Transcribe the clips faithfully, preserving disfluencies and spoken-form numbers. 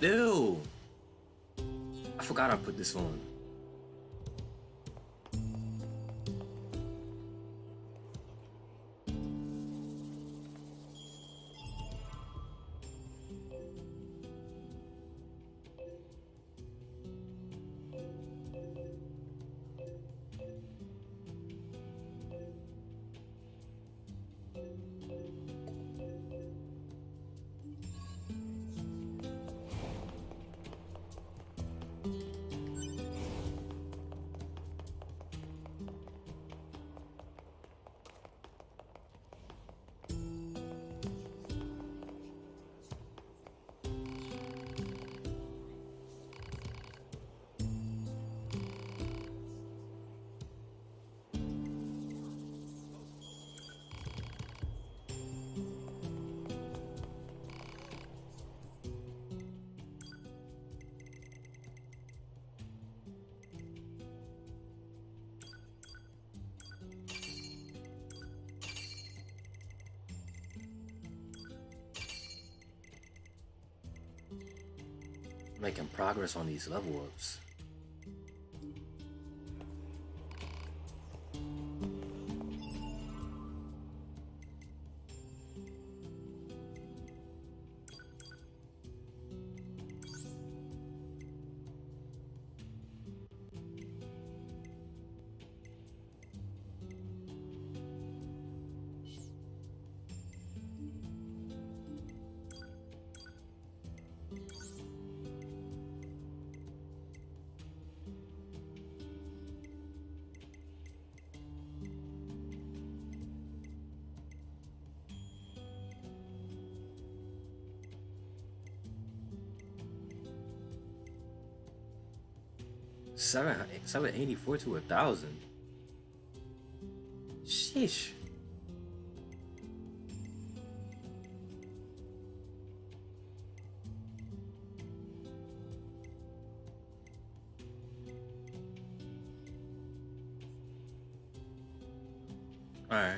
Ew! I forgot I put this on. Making progress on these level ups. Seven seven eighty four to a thousand. Sheesh. All right.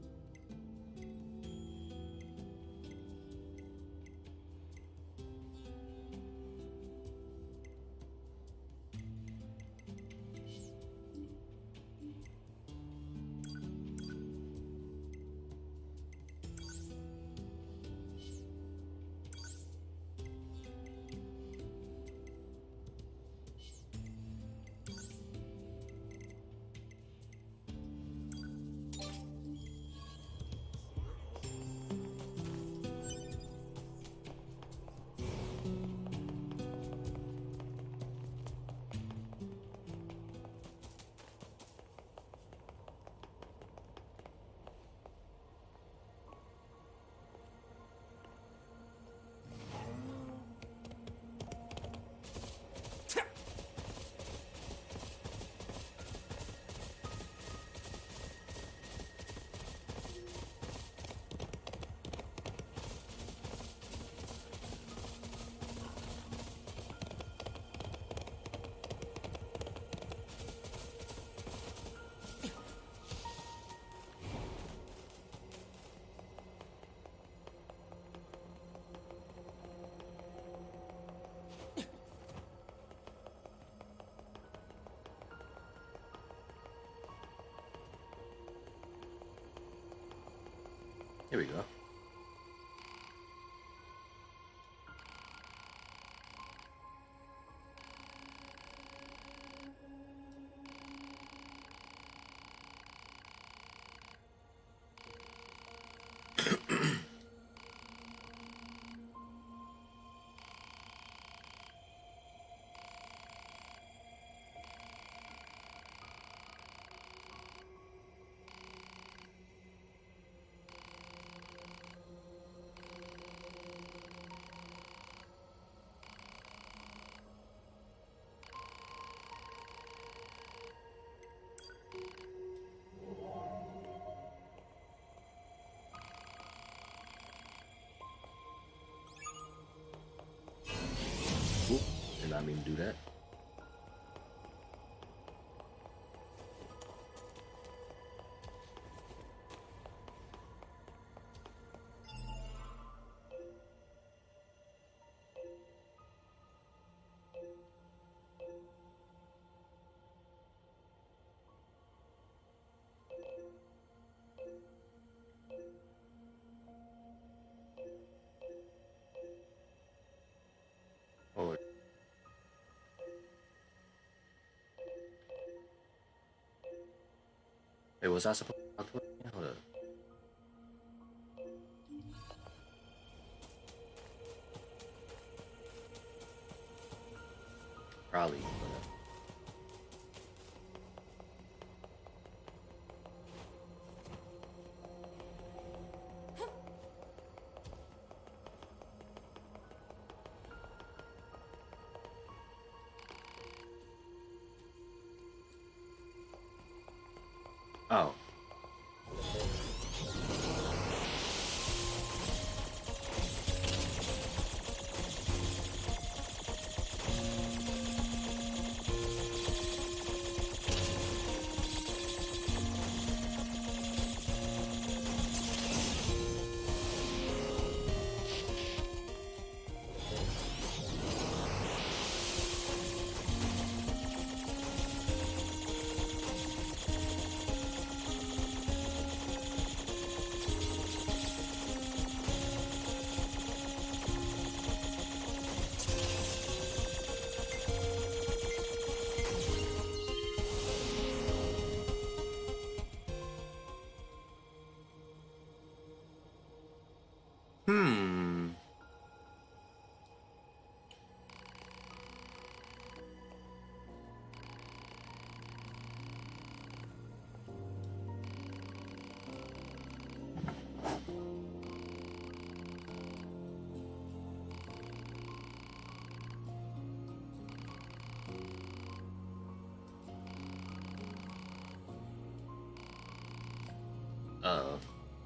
Here we go. Oop, did not mean to do that. Wait, was I supposed to do it? Hold up. Probably. Oh. Hmm. Uh-oh.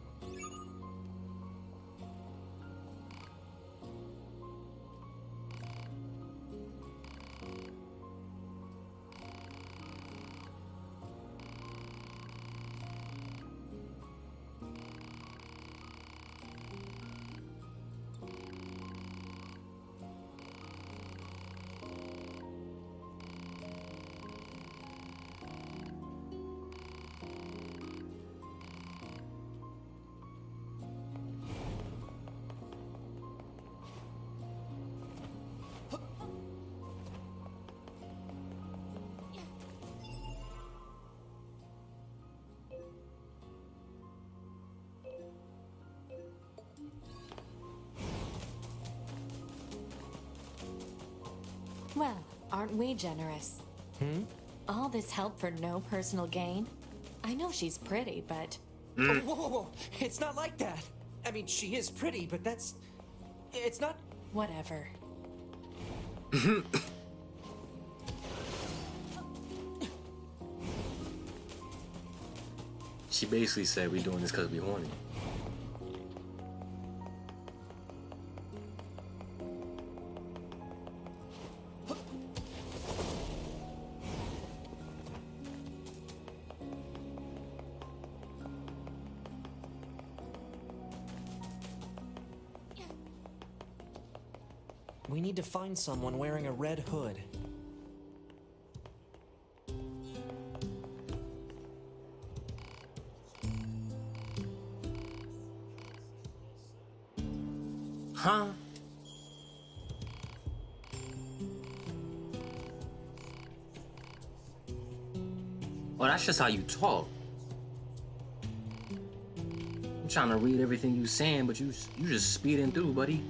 Well, aren't we generous? Hmm? All this help for no personal gain? I know she's pretty, but... Oh, whoa, whoa, whoa! It's not like that! I mean, she is pretty, but that's... It's not... Whatever. She basically said we doing this because we horny. We need to find someone wearing a red hood. Huh? Oh, that's just how you talk. I'm trying to read everything you saying, but you you just speeding through, buddy.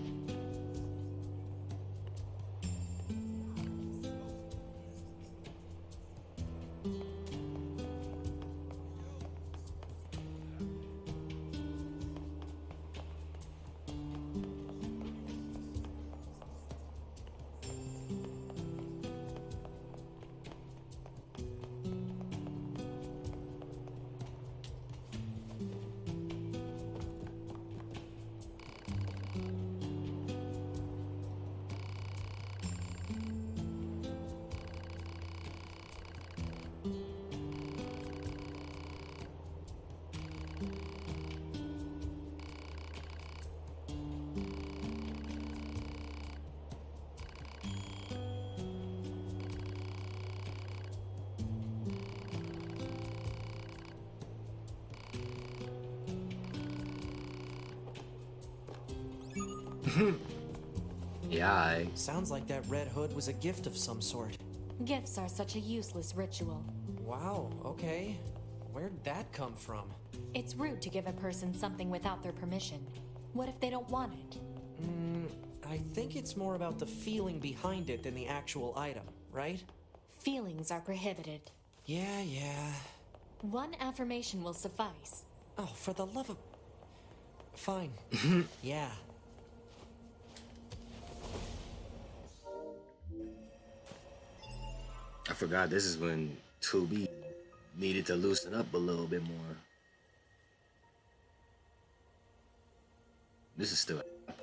Yeah, I... Sounds like that red hood was a gift of some sort. Gifts are such a useless ritual. Wow, okay. Where'd that come from? It's rude to give a person something without their permission. What if they don't want it? Mm, I think it's more about the feeling behind it than the actual item, right? Feelings are prohibited. Yeah, yeah. One affirmation will suffice. Oh, for the love of... Fine. Yeah. I forgot this is when two B needed to loosen up a little bit more. This is still.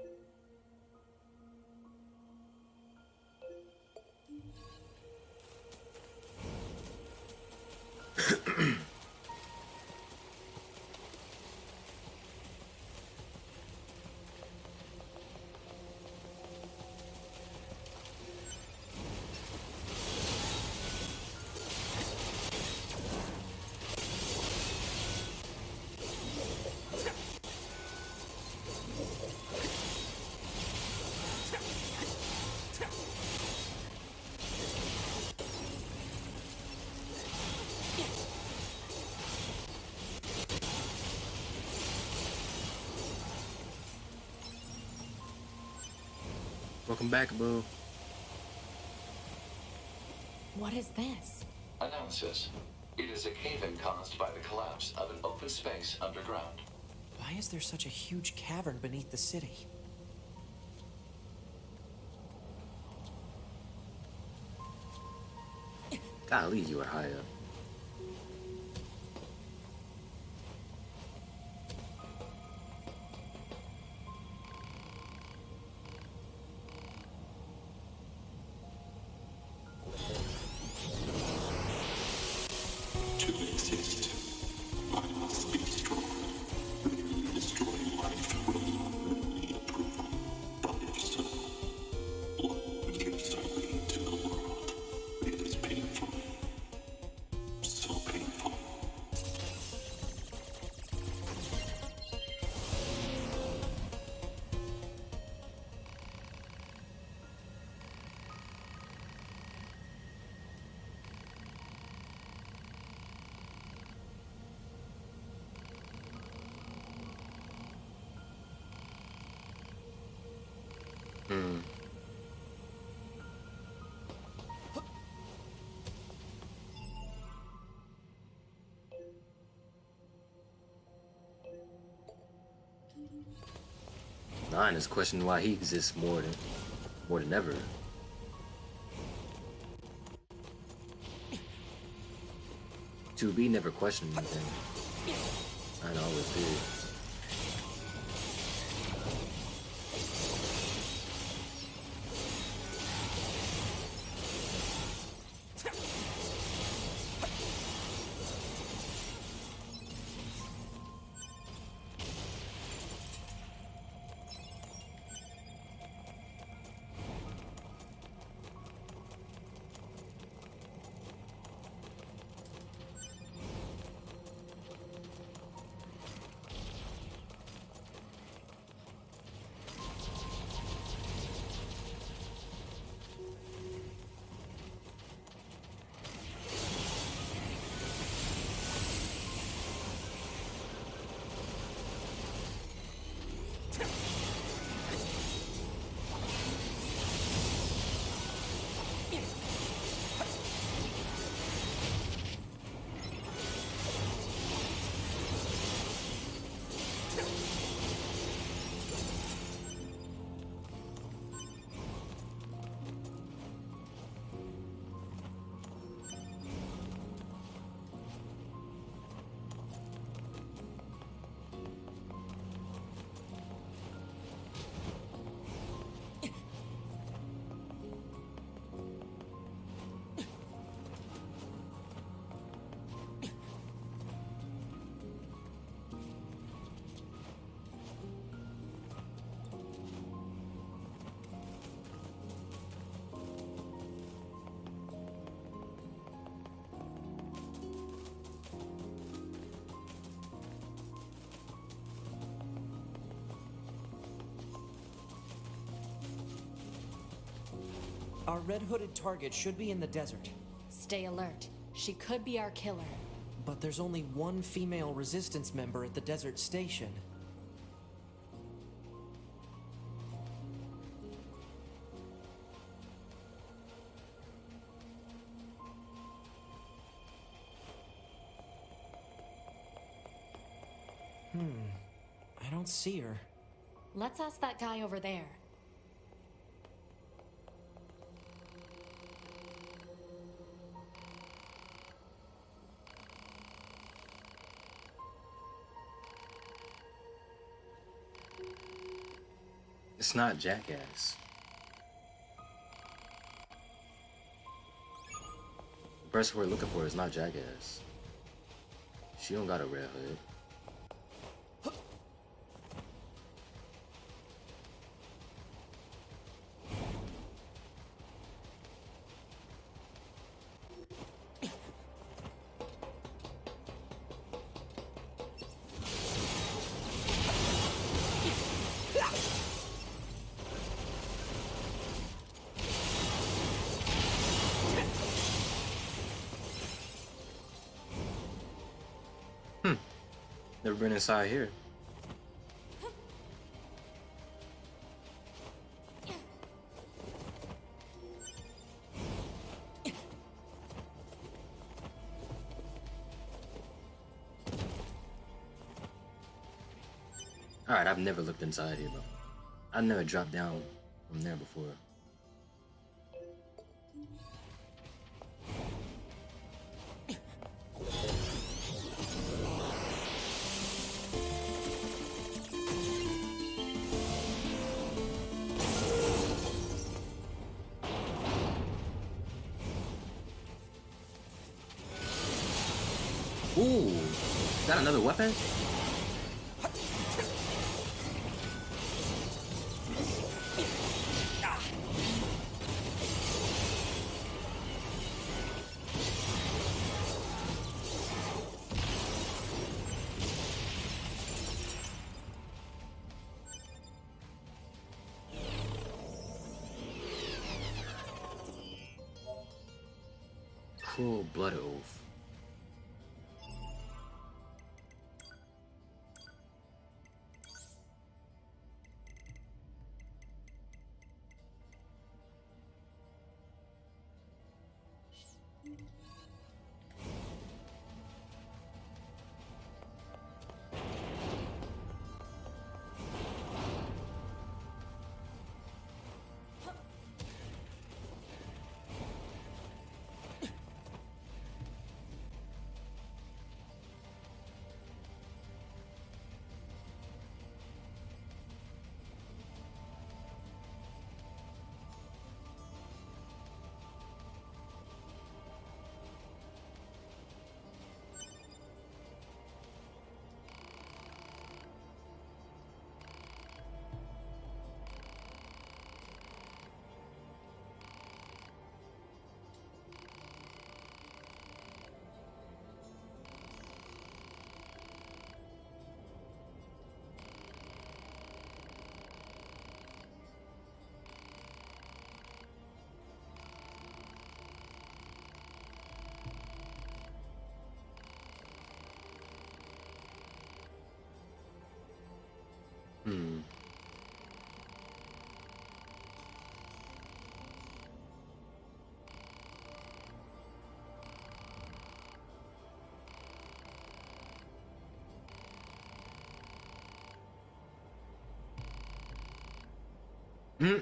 Welcome back, boo. What is this? Analysis. It is a cave-in caused by the collapse of an open space underground. Why is there such a huge cavern beneath the city? Golly, you are high up. To exist, I must be strong. Merely destroying life will not need approval. But if so, what gives I lead to the world? It is painful. So painful. Hmm. Nine is questioning why he exists more than more than ever. two B never questioned anything. Nine always did. Our red-hooded target should be in the desert. Stay alert. She could be our killer. But there's only one female resistance member at the desert station. Hmm. I don't see her. Let's ask that guy over there. It's not Jackass. The person we're looking for is not Jackass. She don't got a red hood. Never been inside here. Alright, I've never looked inside here though. I never dropped down from there before. Ooh, is that another weapon? Cruel blood oath. Hmm. Hmm.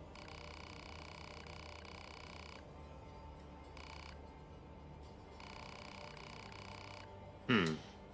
Hmm.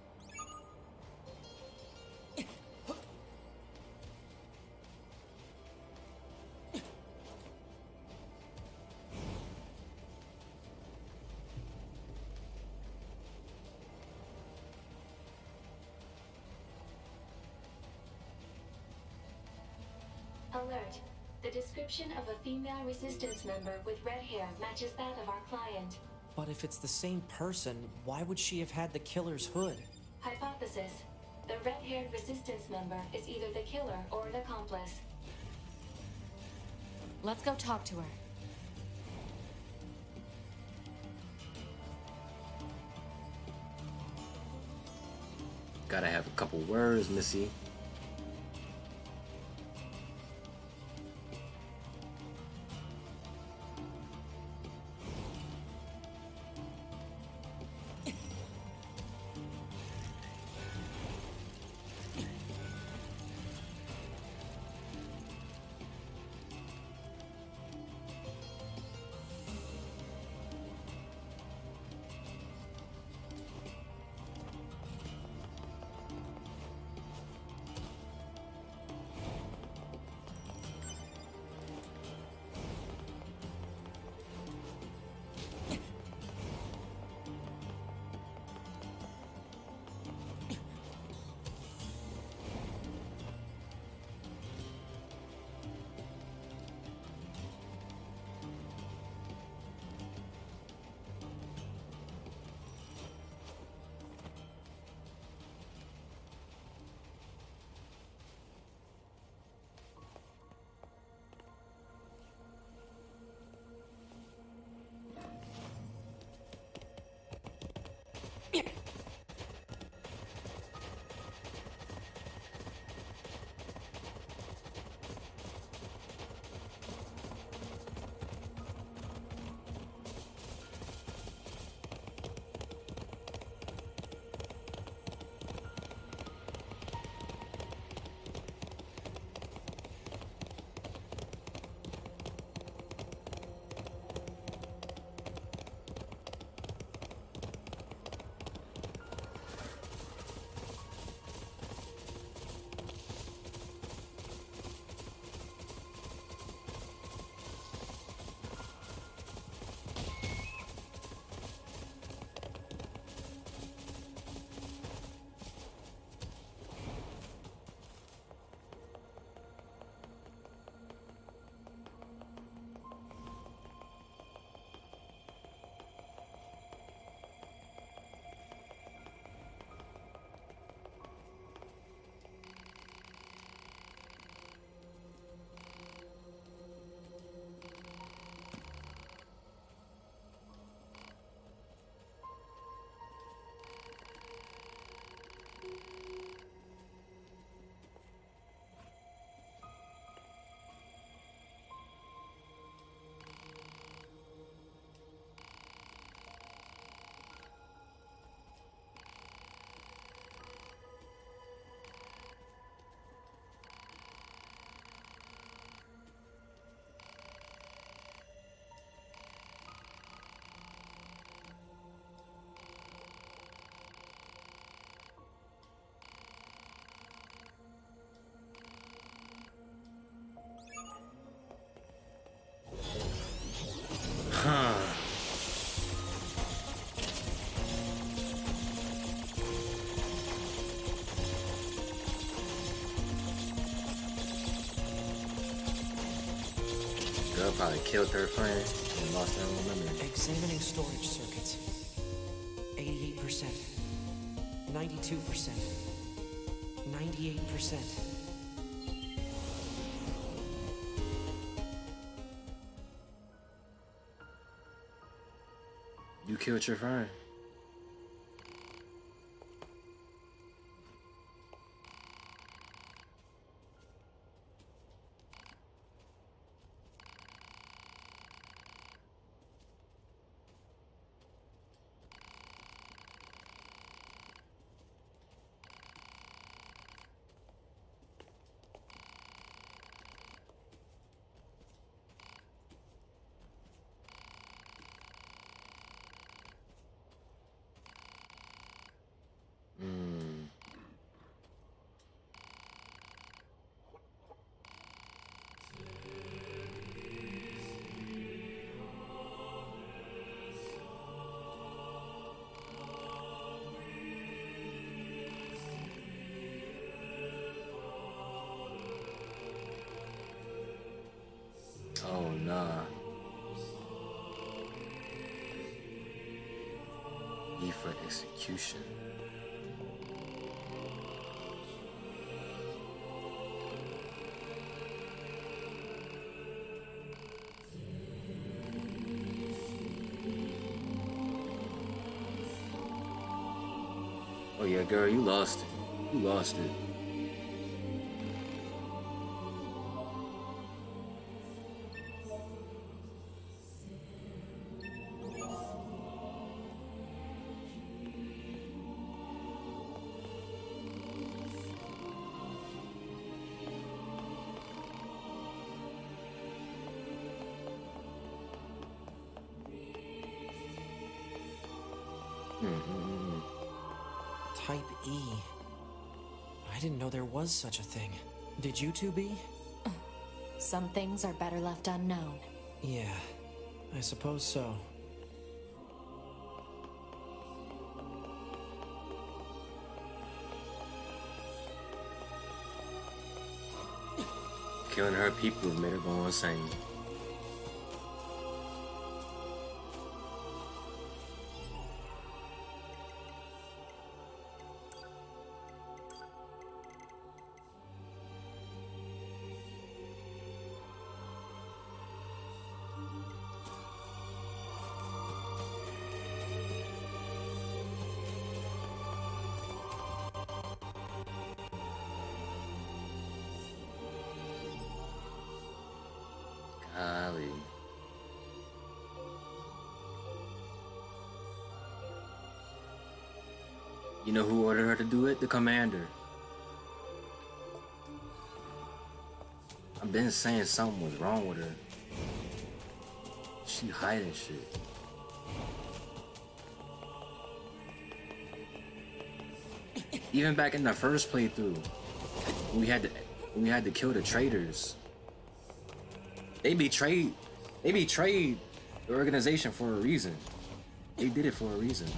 Alert. The description of a female resistance member with red hair matches that of our client. But if it's the same person, why would she have had the killer's hood? Hypothesis. The red-haired resistance member is either the killer or an accomplice. Let's go talk to her. Gotta have a couple words, Missy. Huh. Girl probably killed her friend and lost her own memory. Examining storage circuits. eighty-eight percent. ninety-two percent. ninety-eight percent. You killed your friend. Oh, nah. E for execution. Oh yeah, Like, girl, you lost it. You lost it. Mm-hmm. Type E. I didn't know there was such a thing. Did you two be? Some things are better left unknown. Yeah, I suppose so. Killing her people made her go insane. Golly. You know who ordered her to do it? The commander. I've been saying something was wrong with her. She hiding shit. Even back in the first playthrough, we had to we had to kill the traitors. They betrayed they betrayed the organization for a reason. They did it for a reason.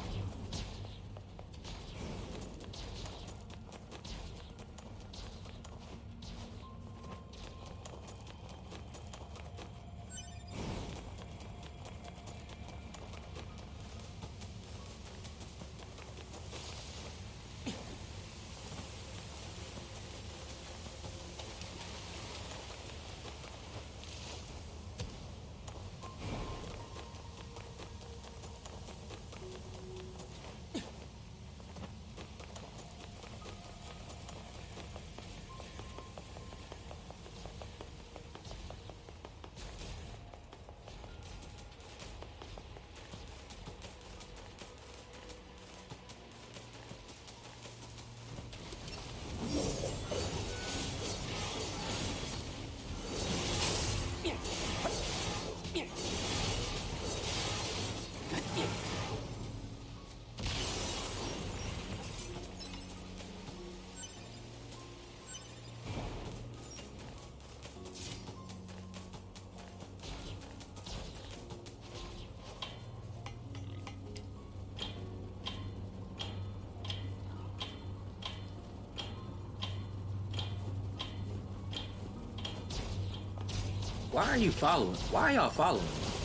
Why are you following? Why are y'all following?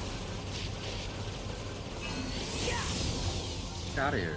Get out of here.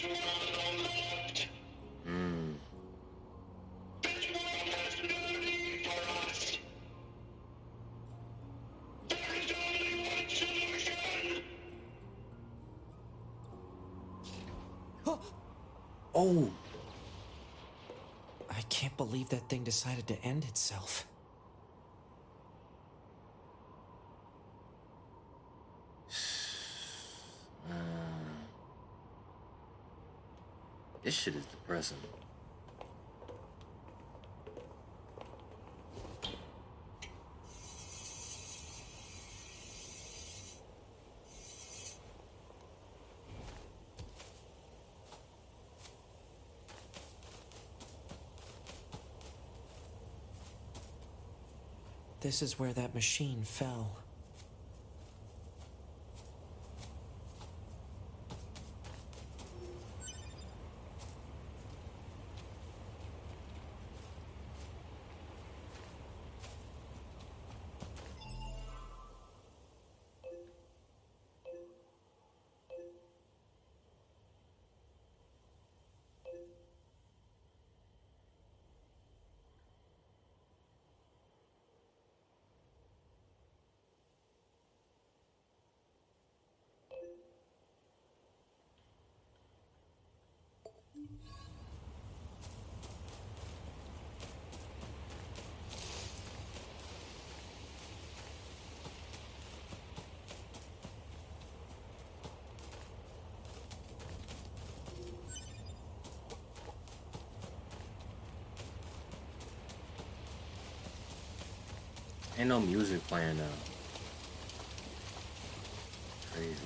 Hmm. Oh, I can't believe that thing decided to end itself. uh, this shit is depressing. This is where that machine fell. Ain't no music playing now. Crazy.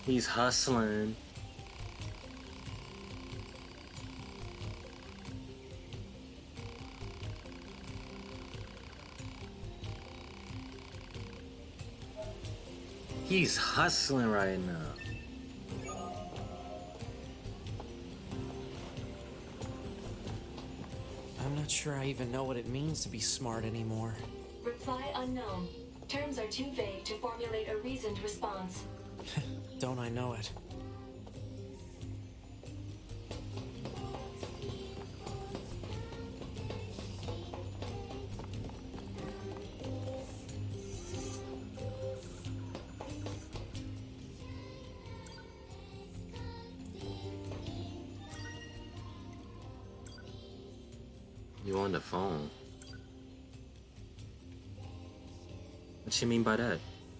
He's hustling. He's hustling right now. I'm not sure I even know what it means to be smart anymore. Reply unknown. Terms are too vague to formulate a reasoned response. Don't I know it? You on the phone? What you mean by that?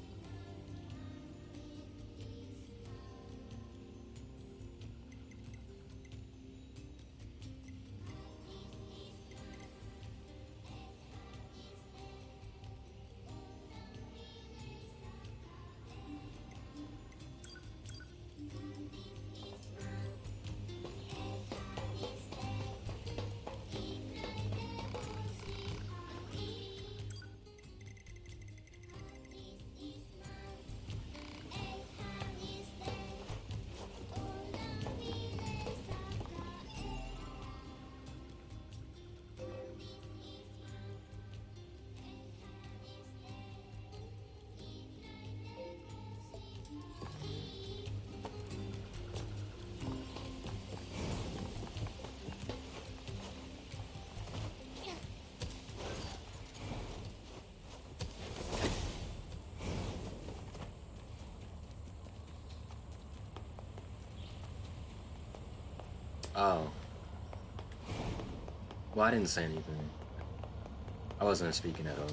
Oh. Well, I didn't say anything. I wasn't speaking at all.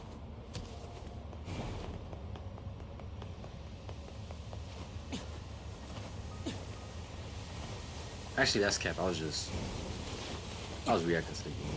Actually, that's cap. I was just... I was reacting to the game.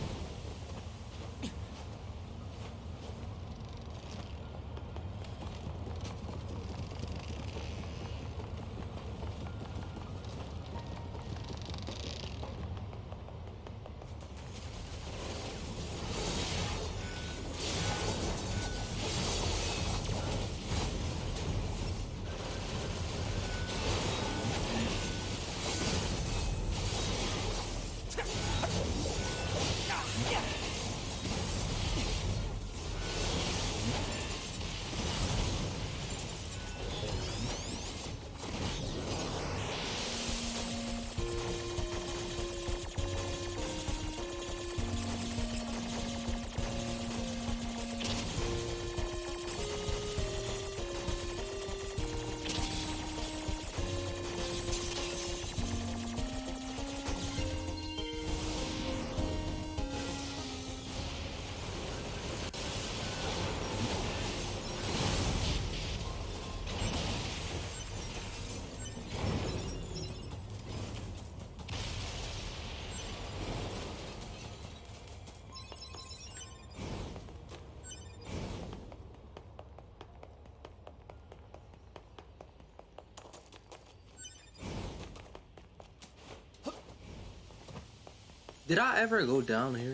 Did I ever go down here?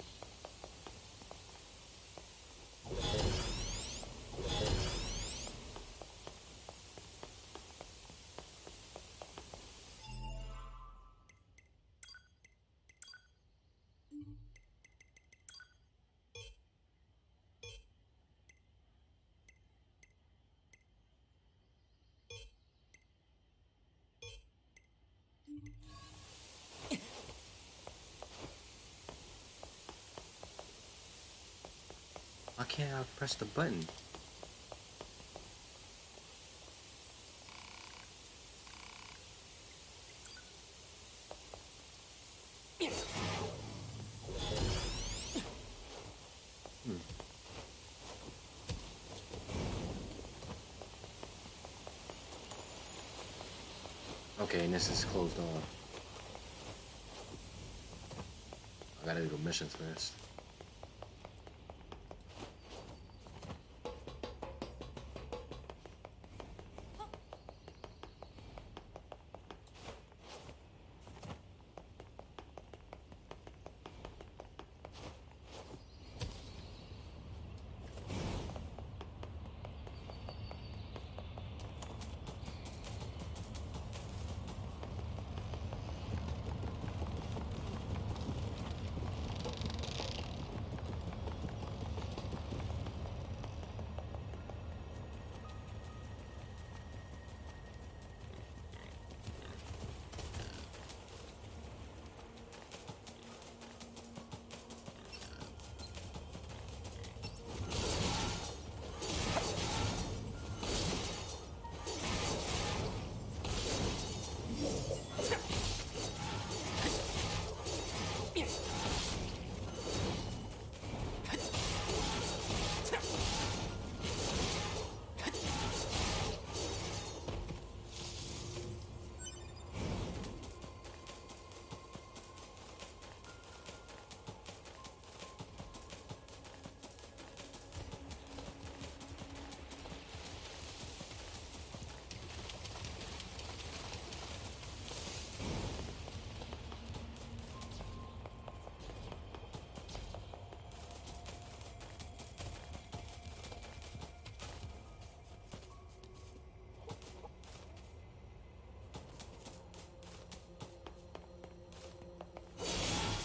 Why can't I press the button? Hmm. Okay, and this is closed off. I gotta do missions first.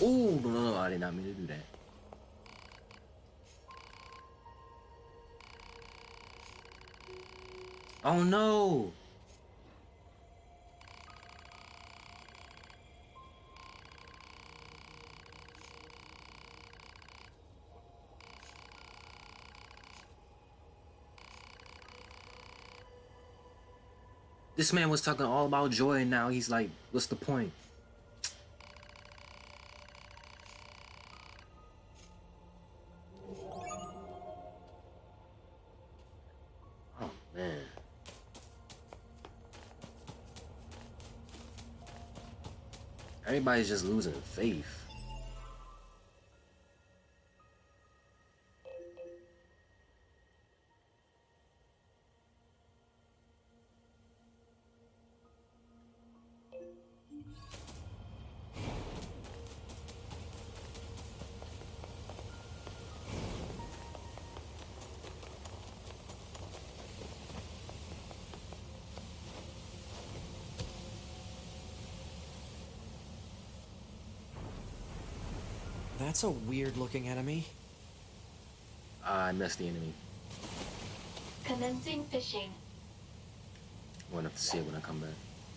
Ooh, no, no, no, I did not mean to do that. Oh no! This man was talking all about joy and now he's like, what's the point? Oh man. Everybody's just losing faith. That's a weird looking enemy. Ah, I missed the enemy. Commencing fishing. I'm gonna have to see it when I come back.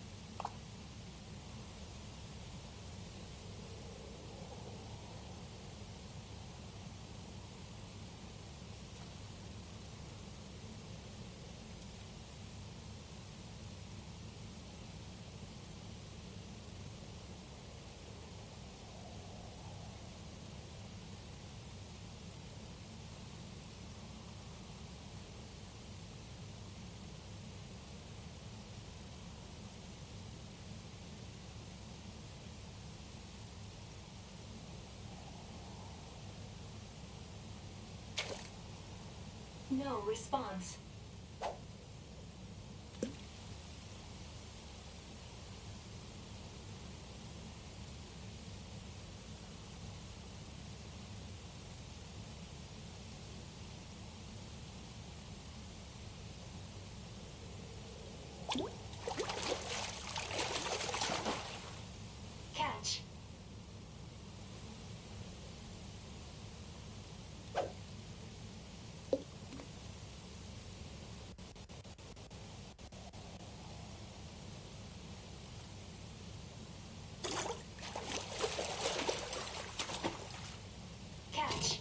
No response. Catch. Catch.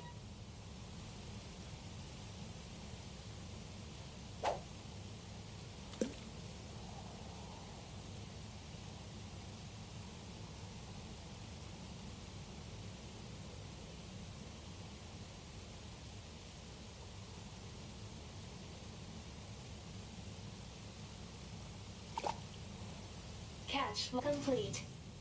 Catch complete.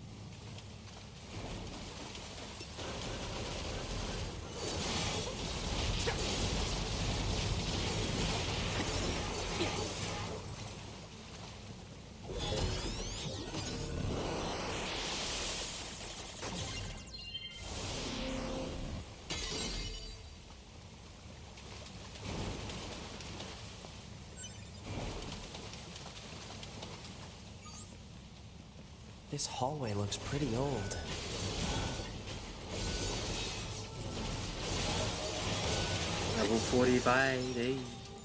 This hallway looks pretty old. Level forty-five, eh?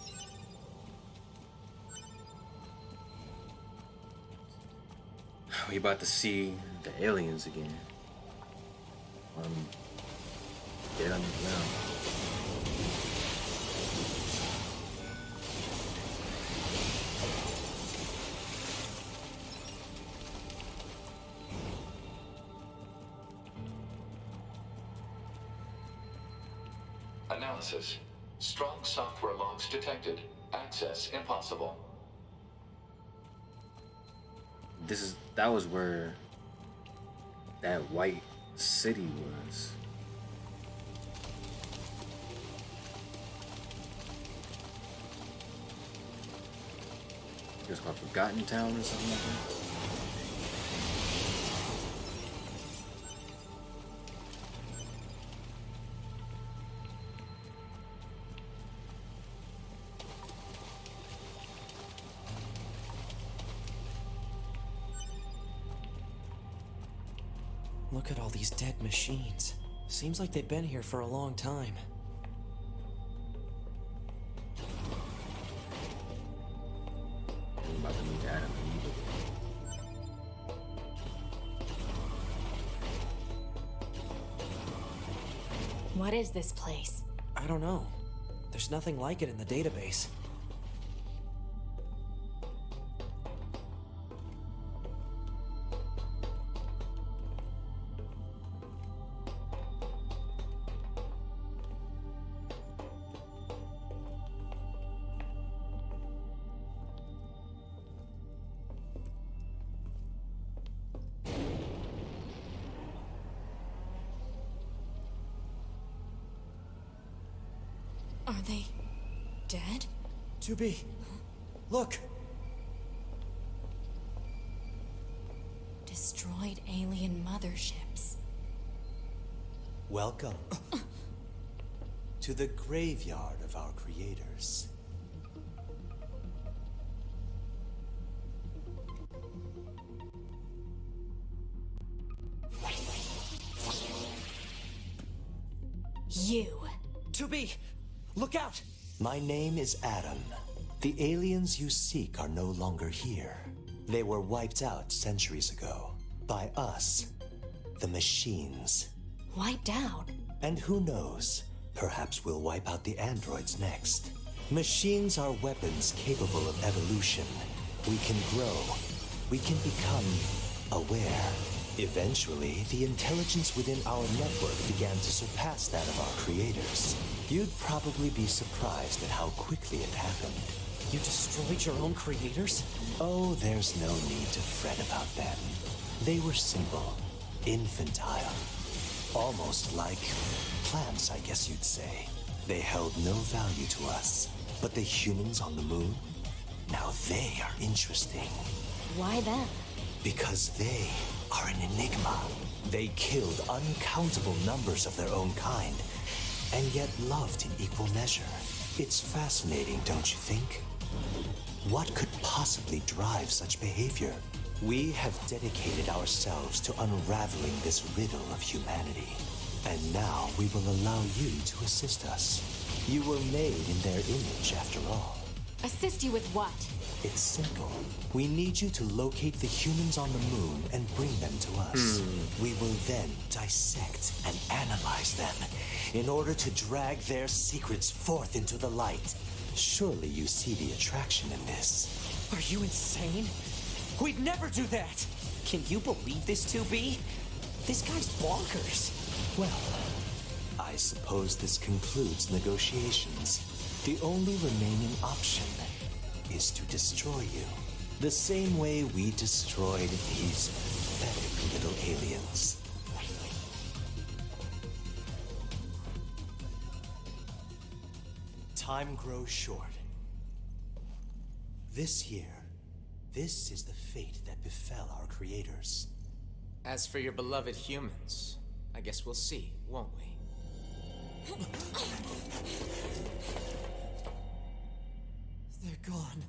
We about to see the aliens again. Um, get on the ground. Analysis. Strong software logs detected. Access impossible. This is that was where that white city was. It's called Forgotten Town or something like that. Look at all these dead machines. Seems like they've been here for a long time. I'm about to meet Adam and Eve again. What is this place? I don't know. There's nothing like it in the database. Are they dead? two B, look! Destroyed alien motherships. Welcome to the graveyard of our creators. You. two B, look out! My name is Adam. The aliens you seek are no longer here. They were wiped out centuries ago. By us. The machines. Wiped out? And who knows? Perhaps we'll wipe out the androids next. Machines are weapons capable of evolution. We can grow. We can become aware. Eventually, the intelligence within our network began to surpass that of our creators. You'd probably be surprised at how quickly it happened. You destroyed your own creators? Oh, there's no need to fret about them. They were simple, infantile, almost like plants, I guess you'd say. They held no value to us. But the humans on the moon? Now they are interesting. Why them? Because they are an enigma. They killed uncountable numbers of their own kind, and yet loved in equal measure. It's fascinating, don't you think? What could possibly drive such behavior? We have dedicated ourselves to unraveling this riddle of humanity. And now we will allow you to assist us. You were made in their image, after all. Assist you with what? It's simple. We need you to locate the humans on the moon and bring them to us. Hmm. We will then dissect and analyze them in order to drag their secrets forth into the light. Surely you see the attraction in this. Are you insane? We'd never do that! Can you believe this, two B? This guy's bonkers. Well, I suppose this concludes negotiations. The only remaining option is to destroy you. The same way we destroyed these pathetic little aliens. Time grows short. This year, this is the fate that befell our creators. As for your beloved humans, I guess we'll see, won't we? They're gone.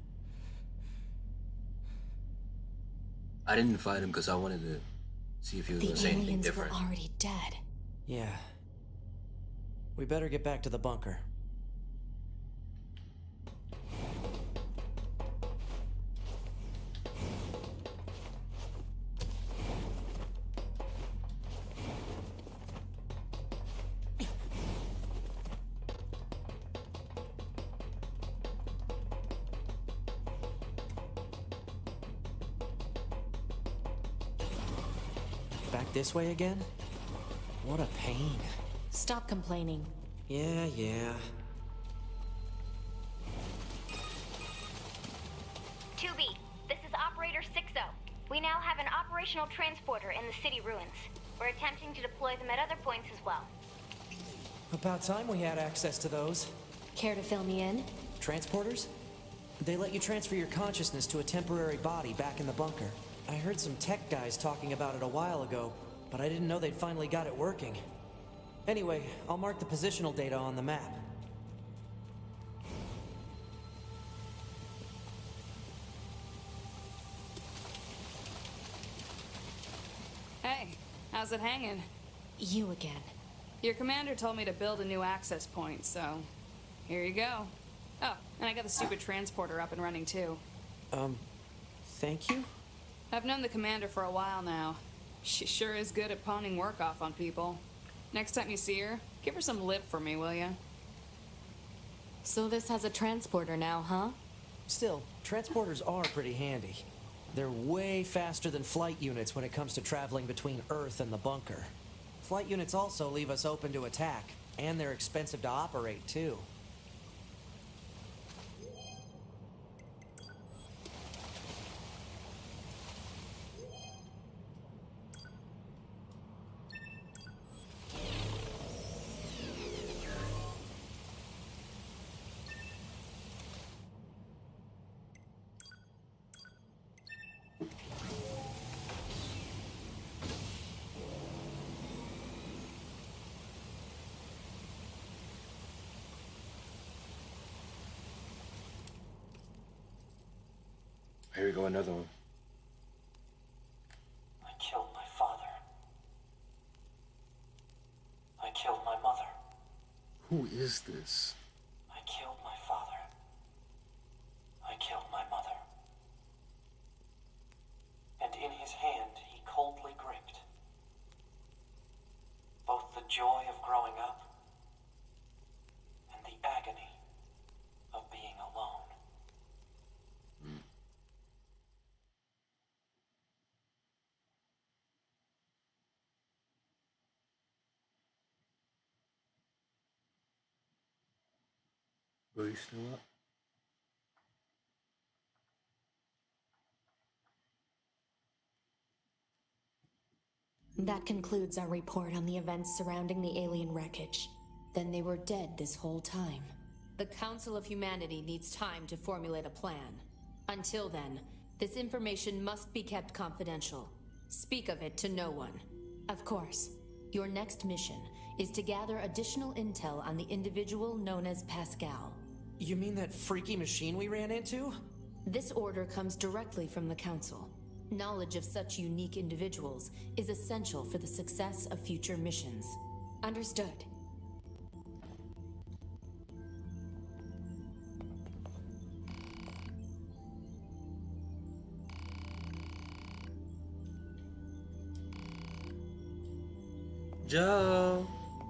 I didn't fight him because I wanted to see if he was The going to say anything aliens were different. already dead. Yeah. We better get back to the bunker. Back this way again? What a pain. Stop complaining. Yeah, yeah. two B, this is Operator six oh. We now have an operational transporter in the city ruins. We're attempting to deploy them at other points as well. About time we had access to those. Care to fill me in? Transporters? They let you transfer your consciousness to a temporary body back in the bunker. I heard some tech guys talking about it a while ago, but I didn't know they'd finally got it working. Anyway, I'll mark the positional data on the map. Hey, How's it hanging? You again. Your commander told me to build a new access point, so here you go. Oh, and I got the stupid transporter up and running too. Um, thank you? I've known the commander for a while now. She sure is good at pawning work off on people. Next time you see her, give her some lip for me, will ya? So this has a transporter now, huh? Still, transporters are pretty handy. They're way faster than flight units when it comes to traveling between Earth and the bunker. Flight units also leave us open to attack, and they're expensive to operate, too. Here we go, another one. I killed my father. I killed my mother. Who is this? I killed my father. I killed my mother. And in his hand he coldly gripped both the joy of growing up and the agony of being alone. Are you still up? That concludes our report on the events surrounding the alien wreckage. Then they were dead this whole time. The Council of Humanity needs time to formulate a plan. Until then, this information must be kept confidential. Speak of it to no one. Of course, your next mission is to gather additional intel on the individual known as Pascal. You mean that freaky machine we ran into? This order comes directly from the Council. Knowledge of such unique individuals is essential for the success of future missions. Understood. Joe.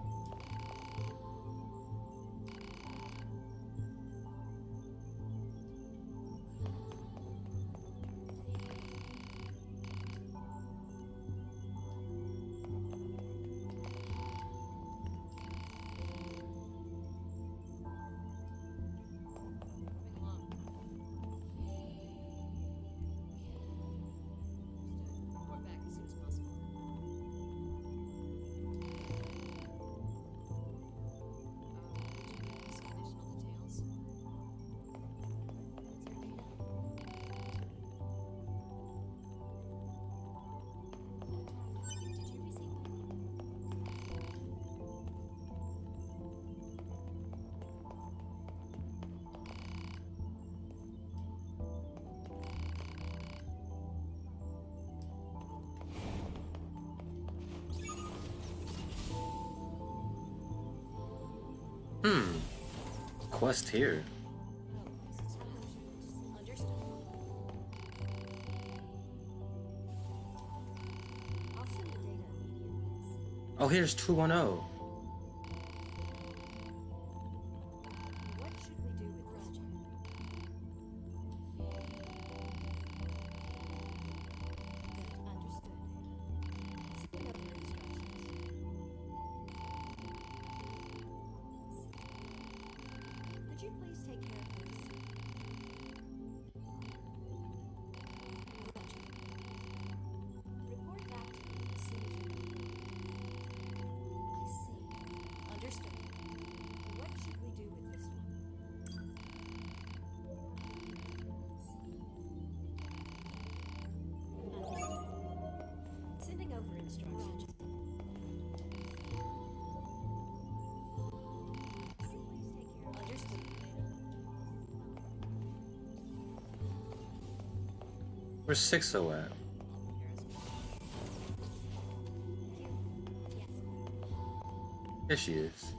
Hmm. Quest here. Oh, here's two one zero. Where's six oh at? Yes, she is.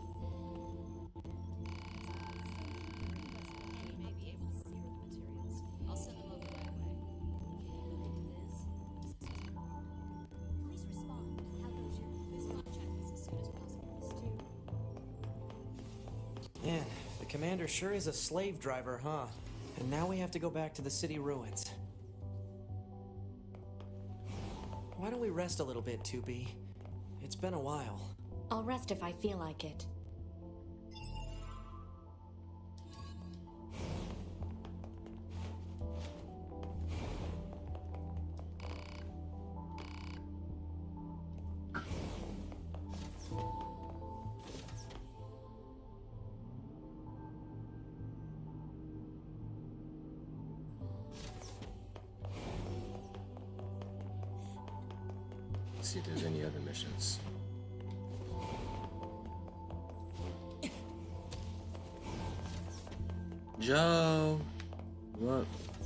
Man, the commander sure is a slave driver, huh? And now we have to go back to the city ruins. Why don't we rest a little bit, two B? It's been a while. I'll rest if I feel like it. See if there's any other missions. Joe, what?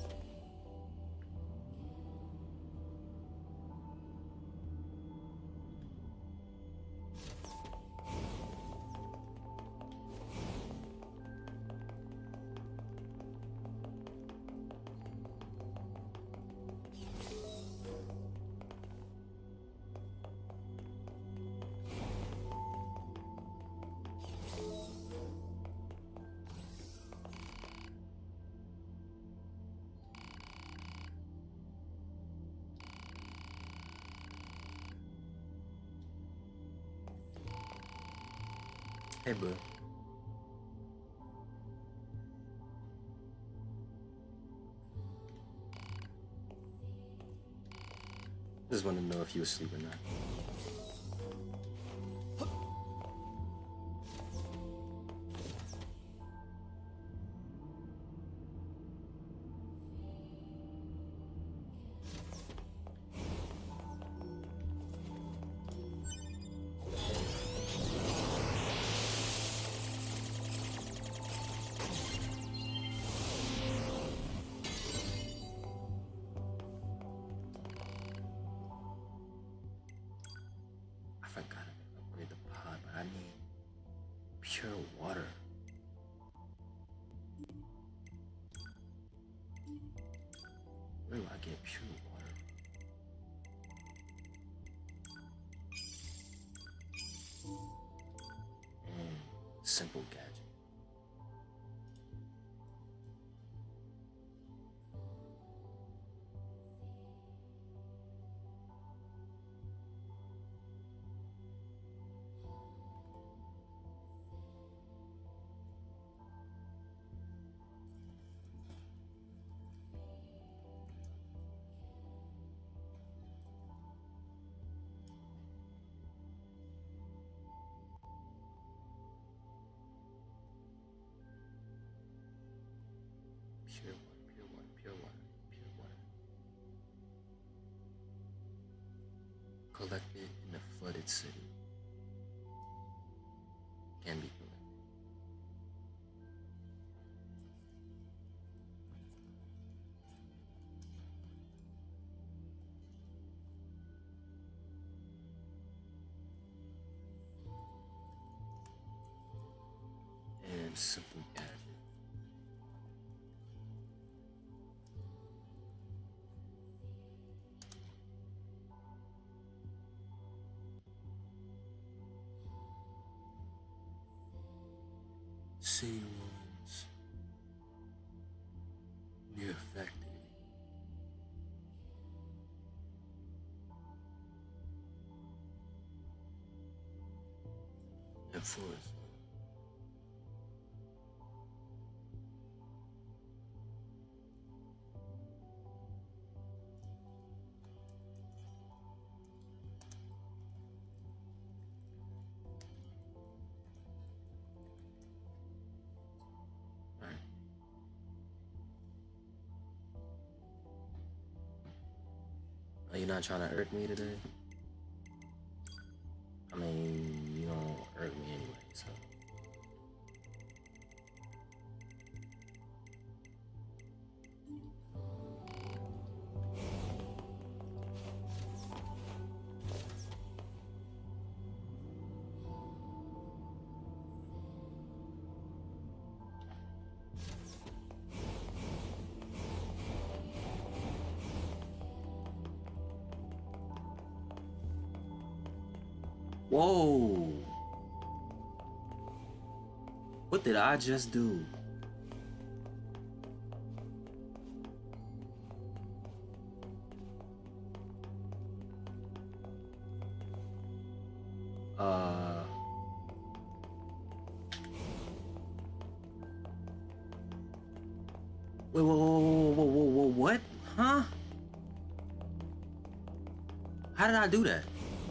Hey, bro. Just want to know if you were asleep or not. I forgot to upgrade the pod, but I need pure water. Where do I get pure water? Mm, simple gadget. Pure water, pure water, pure water, pure water. Collected in a flooded city. Can be collected. And simple gadget. City wounds near affected. And forest. Alright. Are you not trying to irk me today? I mean, you don't irk me anyway, so. Whoa. What did I just do? Uh... Wait, whoa, whoa, whoa, whoa, whoa, whoa, what? Huh? How did I do that?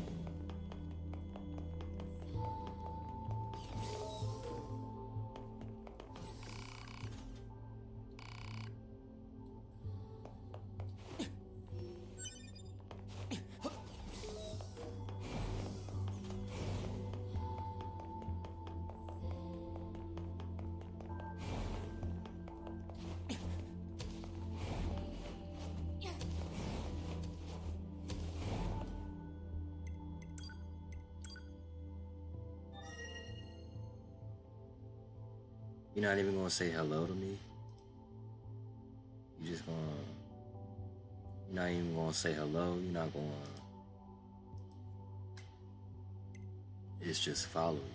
You're not even gonna say hello to me? You just gonna... You're not even gonna say hello? You're not gonna... It's just follow you.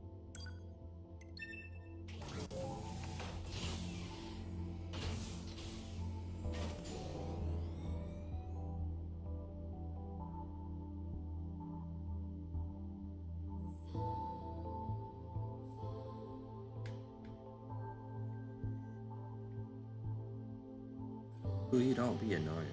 Ooh, you don't be annoying.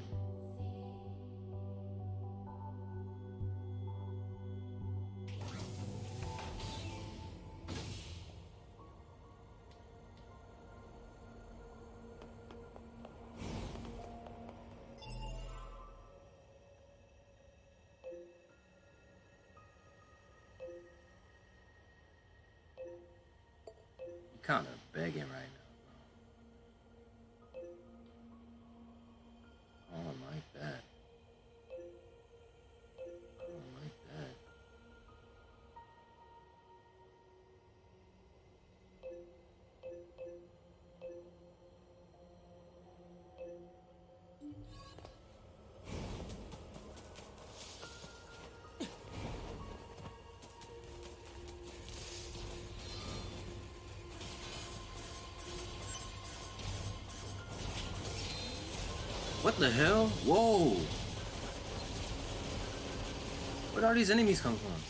You're kind of begging right now. I don't like that. I don't like that. What the hell? Whoa! Where are these enemies come from?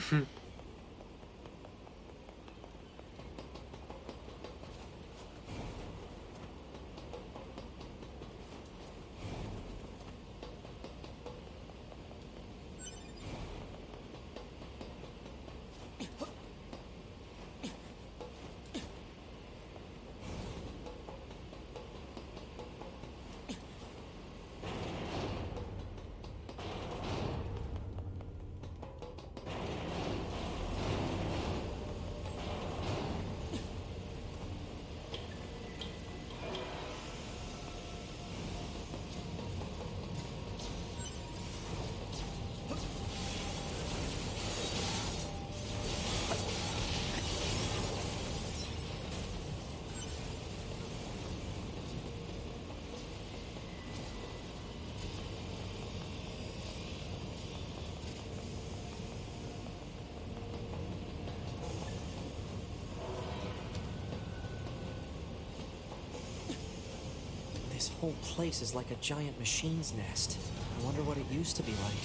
This whole place is like a giant machine's nest. I wonder what it used to be like.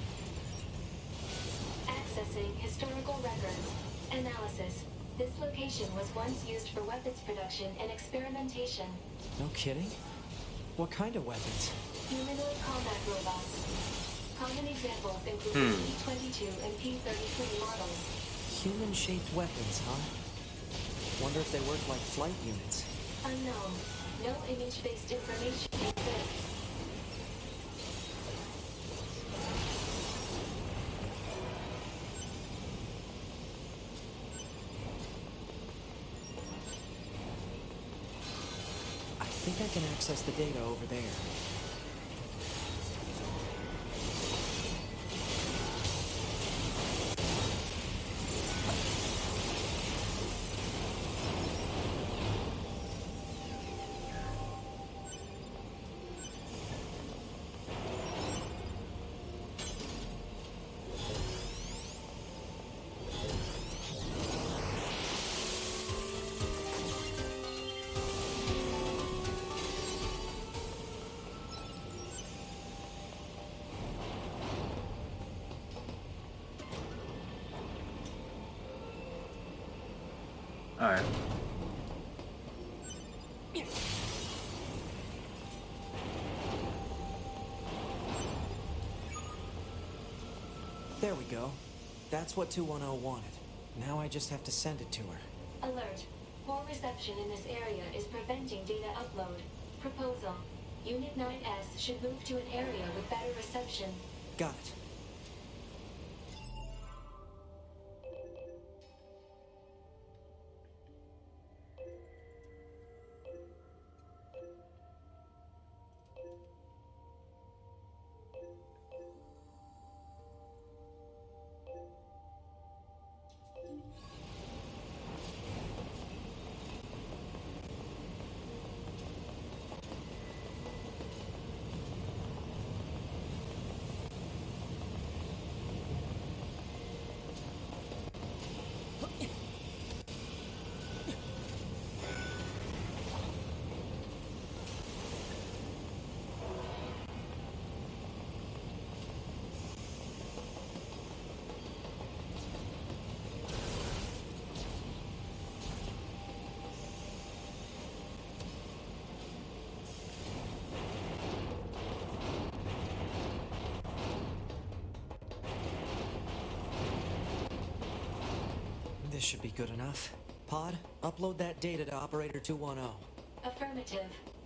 Accessing historical records. Analysis. This location was once used for weapons production and experimentation. No kidding? What kind of weapons? Humanoid combat robots. Common examples include Hmm. P twenty-two and P thirty-three models. Human-shaped weapons, huh? Wonder if they work like flight units. Unknown. No image-based information exists. I think I can access the data over there. All right. There we go. That's what two one oh wanted. Now I just have to send it to her. Alert. Poor reception in this area is preventing data upload. Proposal. Unit nine S should move to an area with better reception. Got it. This should be good enough. Pod, upload that data to Operator two one oh. Affirmative.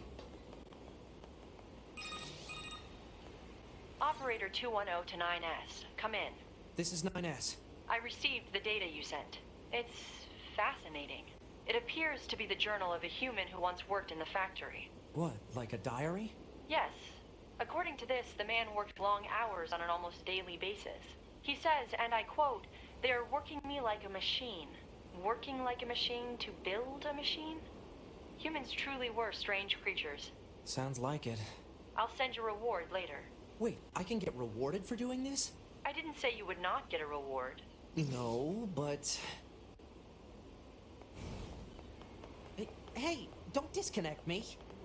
Operator two one oh to nine S. Come in. This is nine S. I received the data you sent. It's fascinating. It appears to be the journal of a human who once worked in the factory. What, like a diary? Yes. According to this, the man worked long hours on an almost daily basis. He says, and I quote, "They are working me like a machine. Working like a machine to build a machine?" Humans truly were strange creatures. Sounds like it. I'll send you a reward later. Wait, I can get rewarded for doing this? I didn't say you would not get a reward. No, but... Hey, hey, don't disconnect me.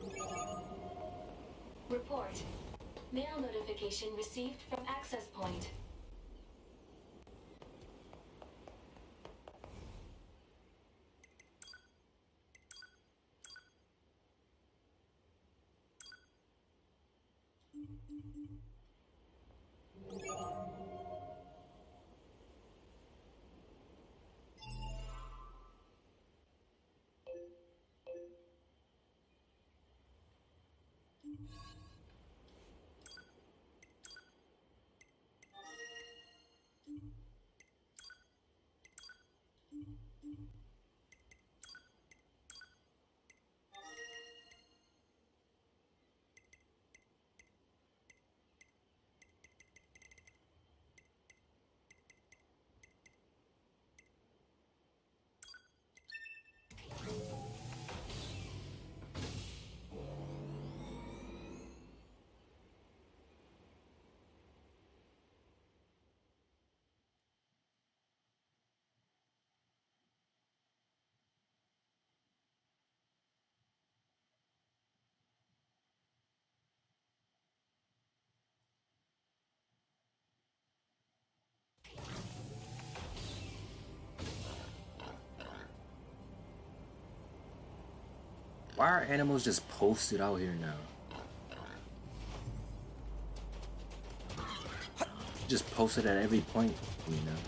Report. Mail notification received from access point. Why are animals just posted out here now? Just posted at every point, you know?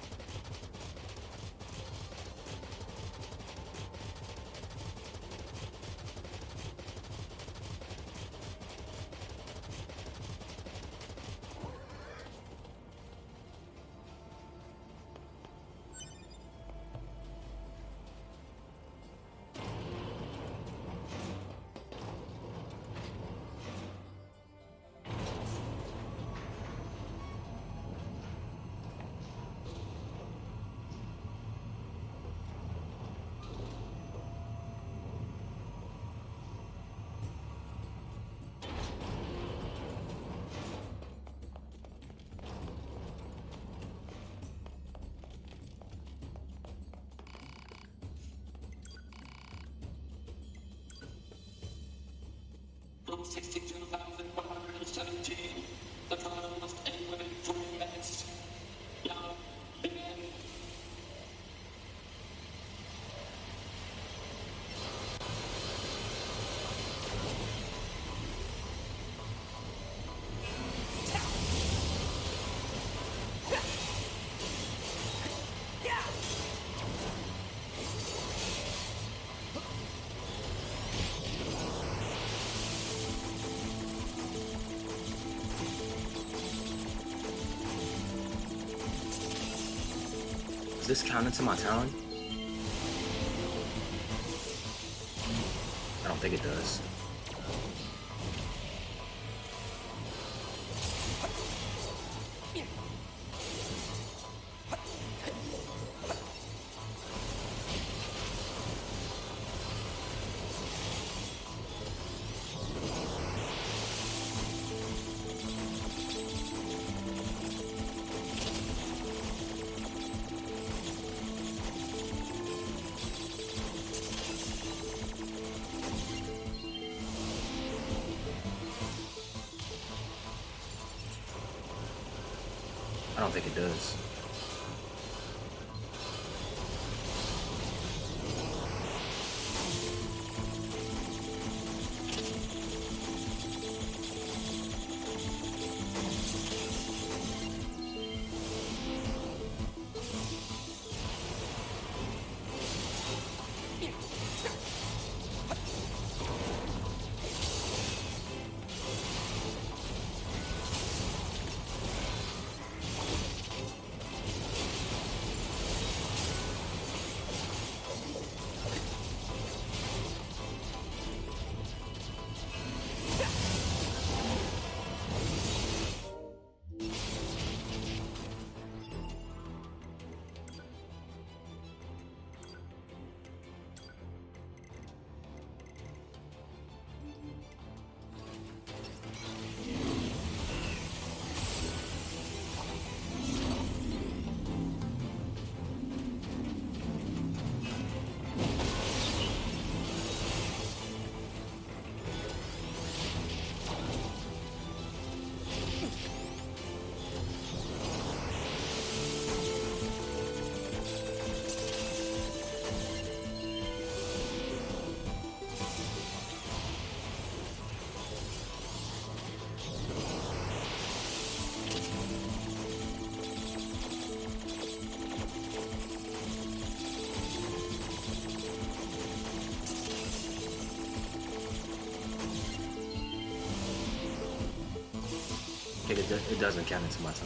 From sixty-two thousand one hundred seventeen, the trial must end within three minutes. Now, begin. Does this count into my talent? I don't think it does. I don't think it does. it doesn't count into my time.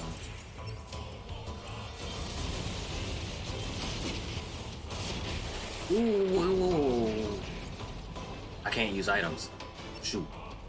Ooh, ooh, ooh. I can't use items. Shoot.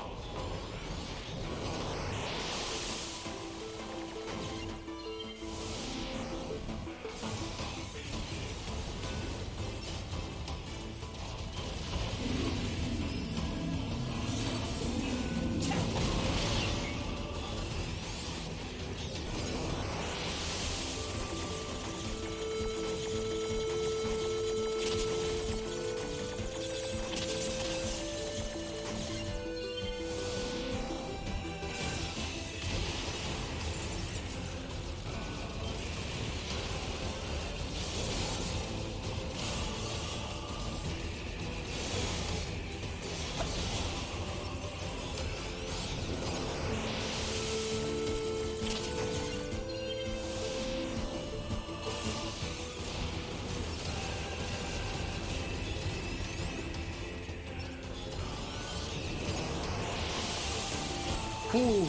Ooh.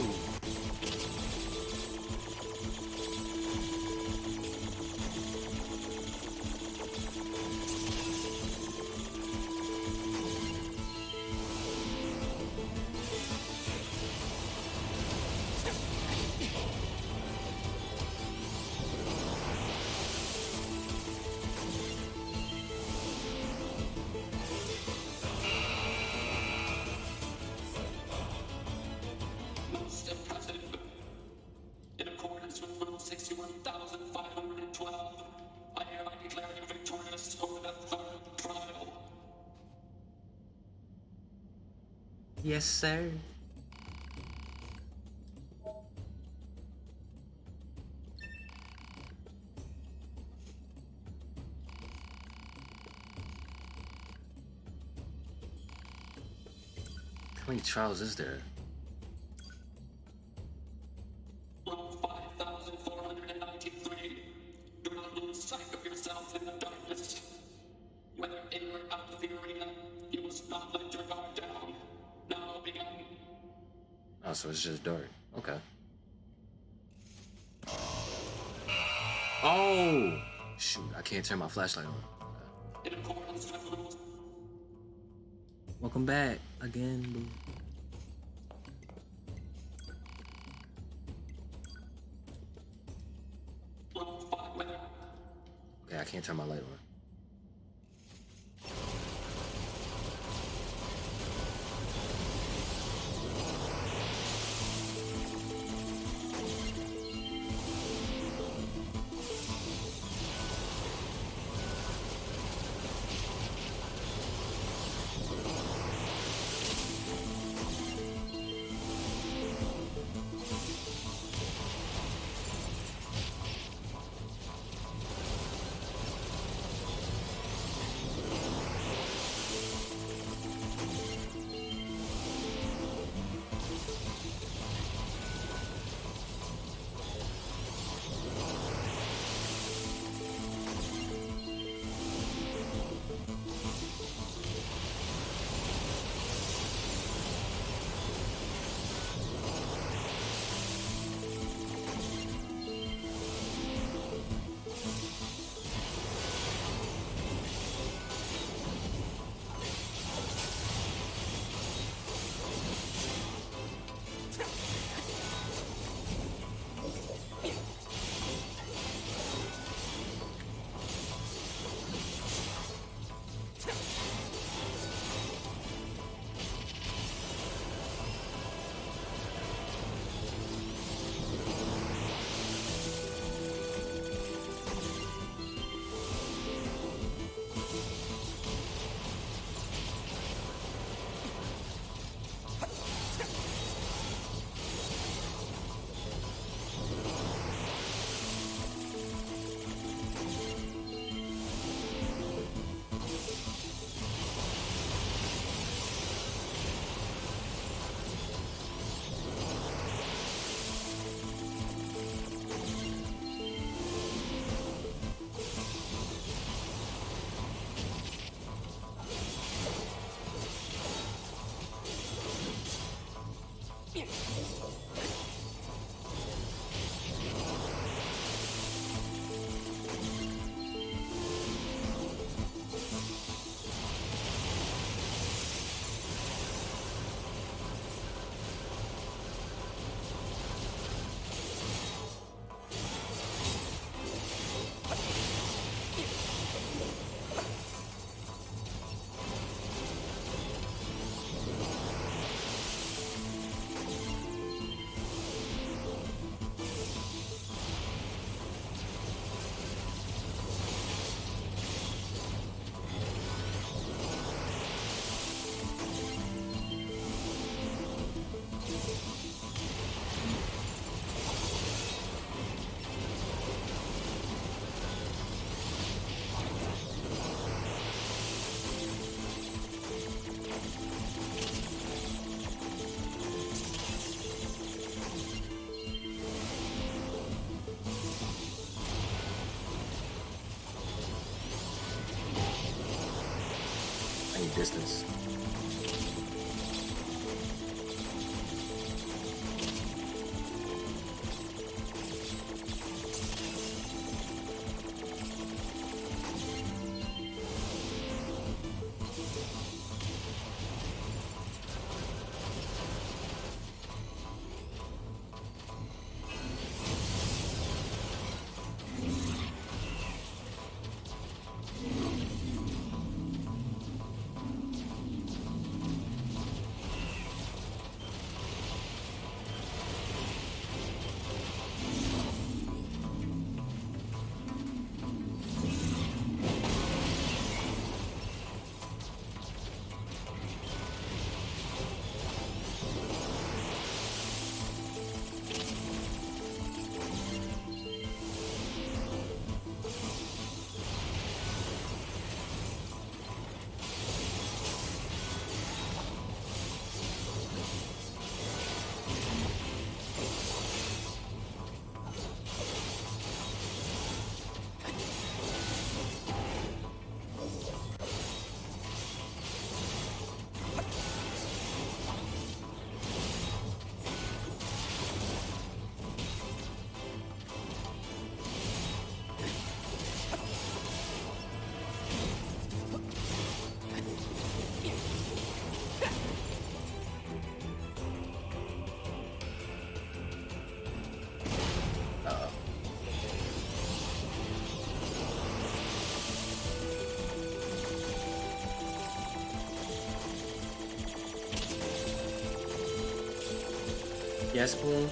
Most impressive. In accordance with Rule sixty-one thousand five hundred twelve, I hereby declare you victorious over the third trial. Yes, sir. How many trials is there? Rule five thousand four hundred ninety-three. Do not lose sight of yourself in the darkness. Whether in or out of the arena, you must not let your guard down. Now begin. Oh, so it's just dark. Okay. Oh! Shoot, I can't turn my flashlight on. In accordance with rules. Welcome back again, boo. Rule five, whether. Okay, I can't turn my light on. little distance. Yes, Bloom?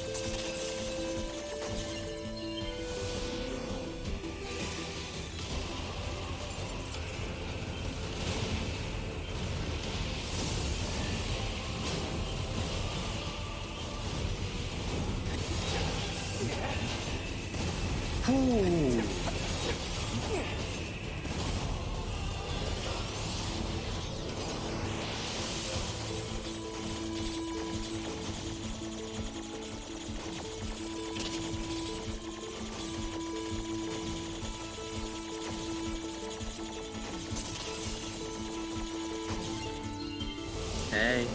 Ooh. Hey.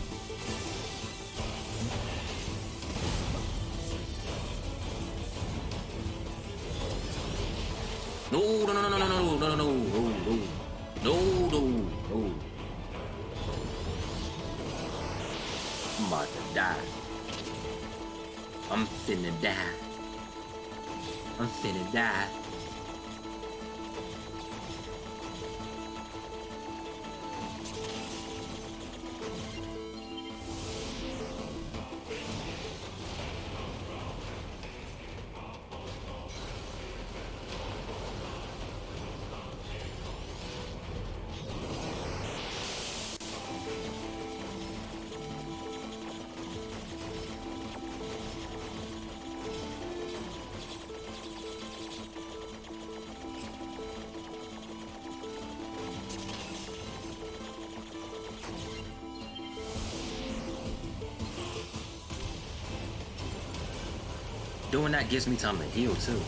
No, no, no, no, no, no, no, no, no, no, no, no, no, no. I'm about to die. I'm finna die. I'm finna die. Doing that gives me time to heal too.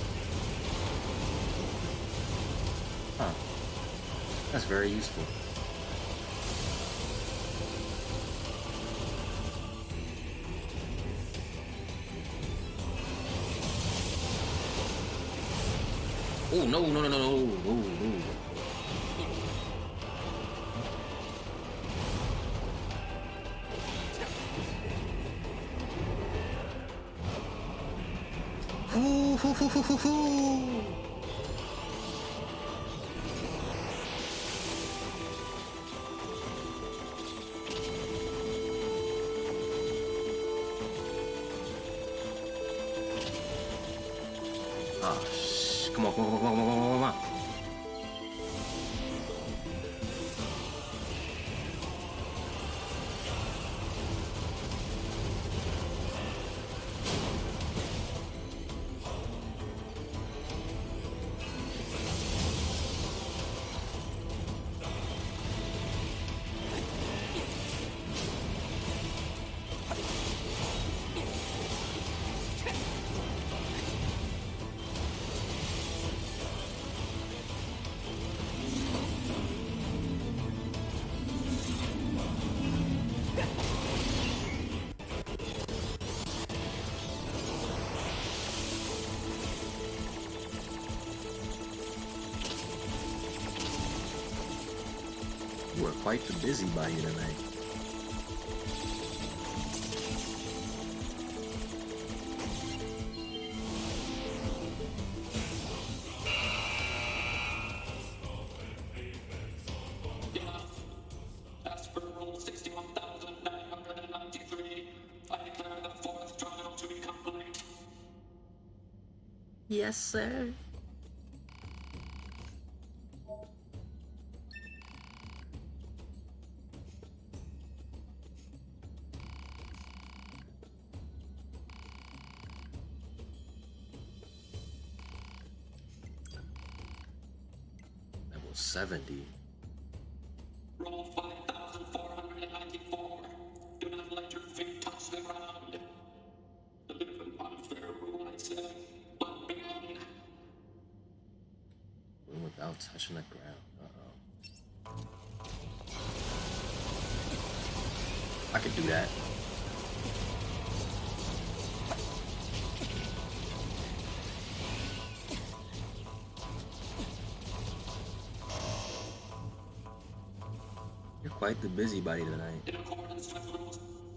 Huh. That's very useful. Oh no no no no no no no. Hoo, hoo, hoo, hoo, hoo, hoo. Ah, shh. Come on, come on, come on, come on, come on, come on. You are quite the busybody tonight. As per rule sixty-one thousand nine hundred ninety-three, I declare the fourth trial to be complete. Yes, sir. Level seventy. Roll five thousand four hundred ninety-four. Do not let your feet touch the ground. A bit of an unfair rule, I'd say, but begin. Without touching the ground. Uh-oh. I could do that. You're quite the busybody tonight. In accordance with rules.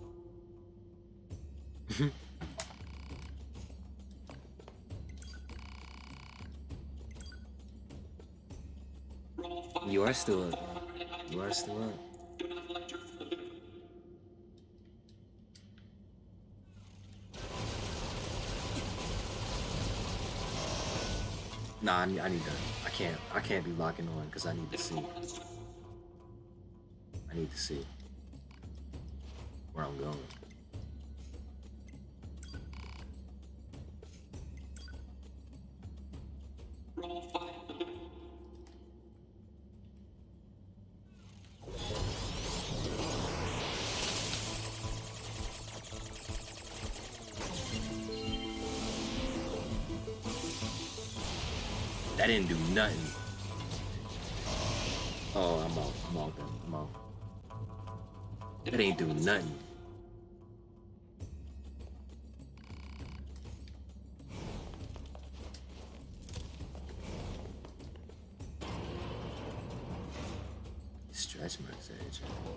You are still up. You are still up. Do not let your Nah, I need, I need to. I can't. I can't be locking on because I need to see. I need to see where I'm going. roll five. That didn't do nothing. Oh, I'm out. I'm out then. I'm out. That ain't do nothing. Stretch marks edge.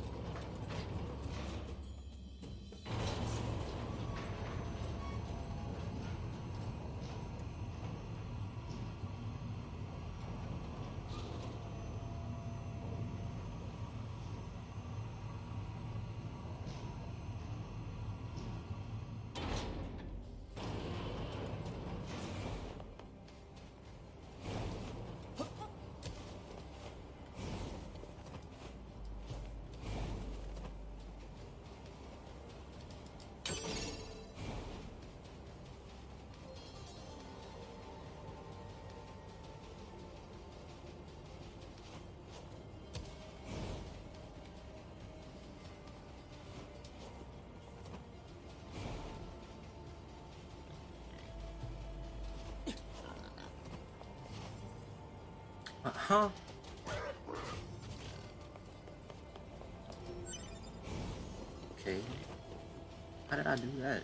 Huh? Okay. How did I do that?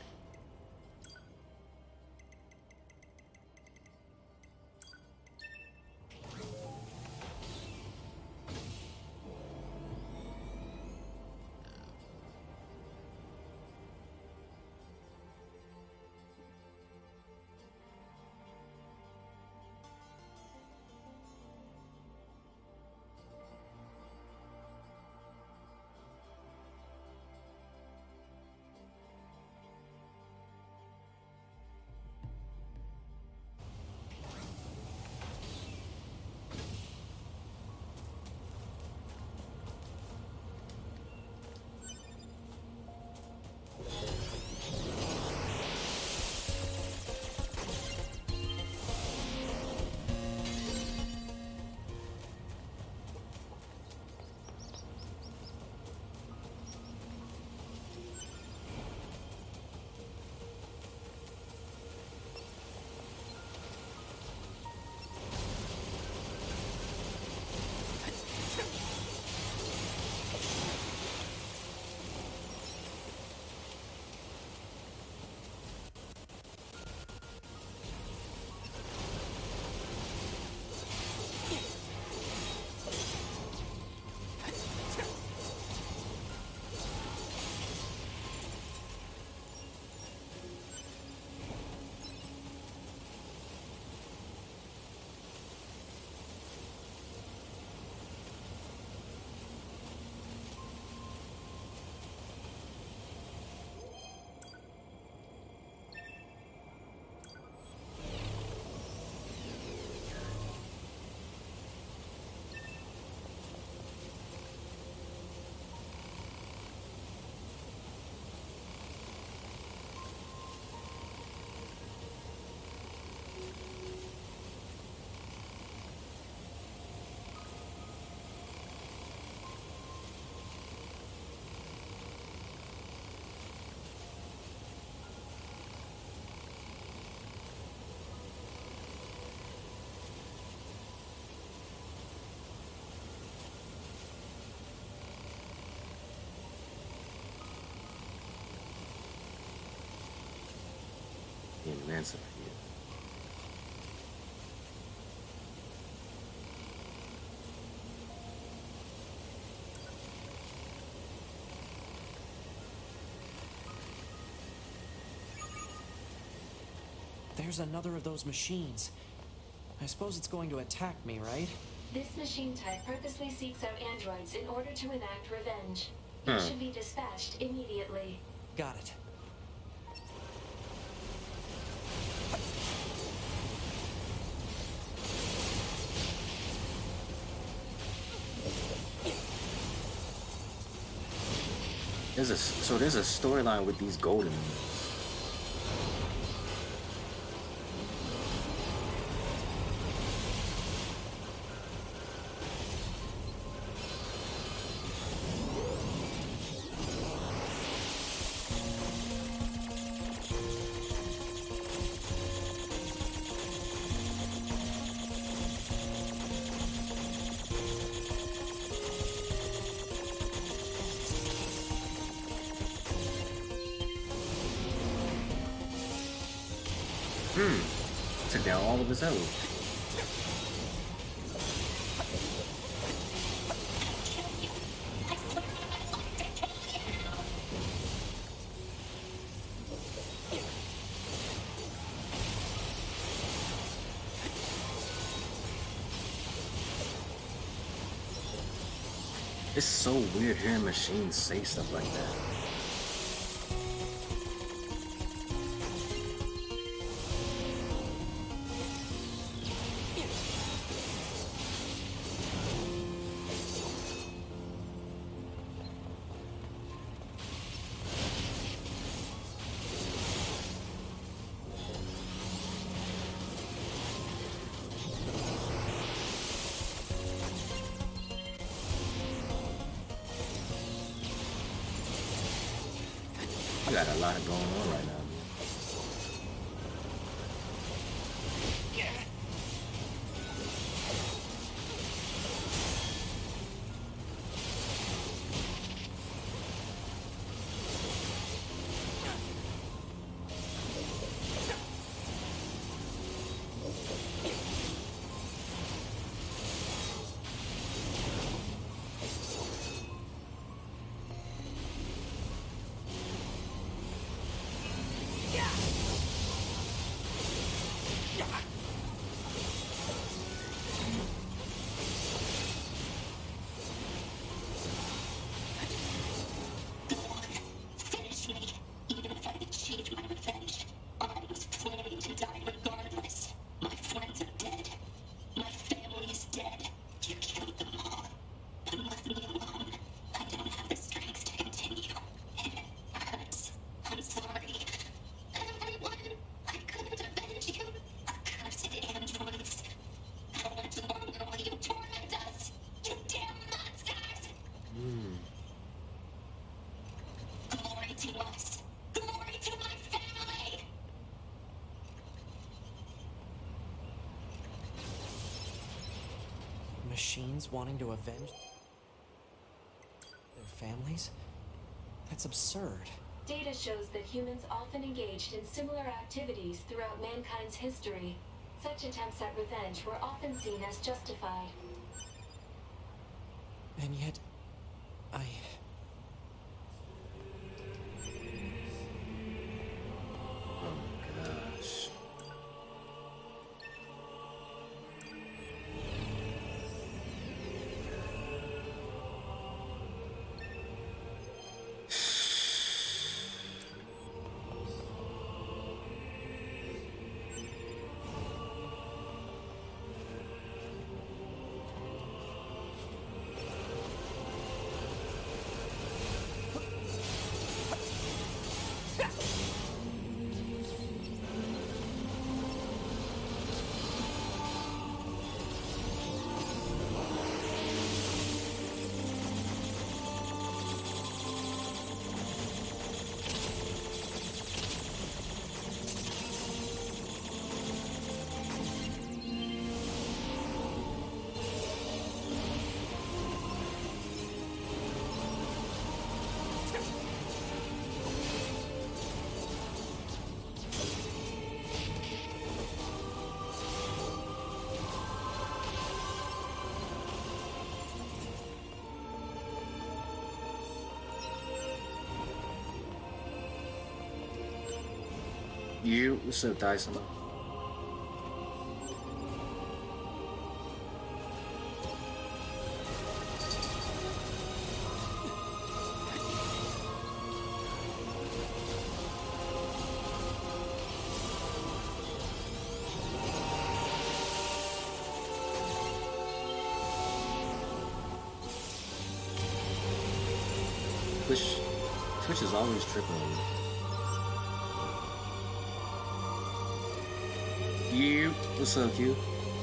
events appear. There's another of those machines. I suppose it's going to attack me, right? This machine type purposely seeks out androids in order to enact revenge. It Hmm. should be dispatched immediately. Got it. There's a so there's a storyline with these golden ones. Hmm. Took down all of his health. It's so weird hearing machines say stuff like that. I got a lot going on right now. Finish me. Even if I achieved my revenge, I was planning to die regardless. My friends are dead. My family is dead. You killed them all. And left me alone. I don't have the strength to continue. And it hurts. I'm sorry. Everyone, I couldn't avenge you. Accursed androids. How much longer will you torment us? You damn monsters! Hmm. Glory to us! Glory to my family! Machines wanting to avenge their families? That's absurd. Data shows that humans often engaged in similar activities throughout mankind's history. Such attempts at revenge were often seen as justified. And yet, I... Oh my gosh. You, what's up, Dyson? Twitch, Twitch is always tripping on me. You, what's up, Q?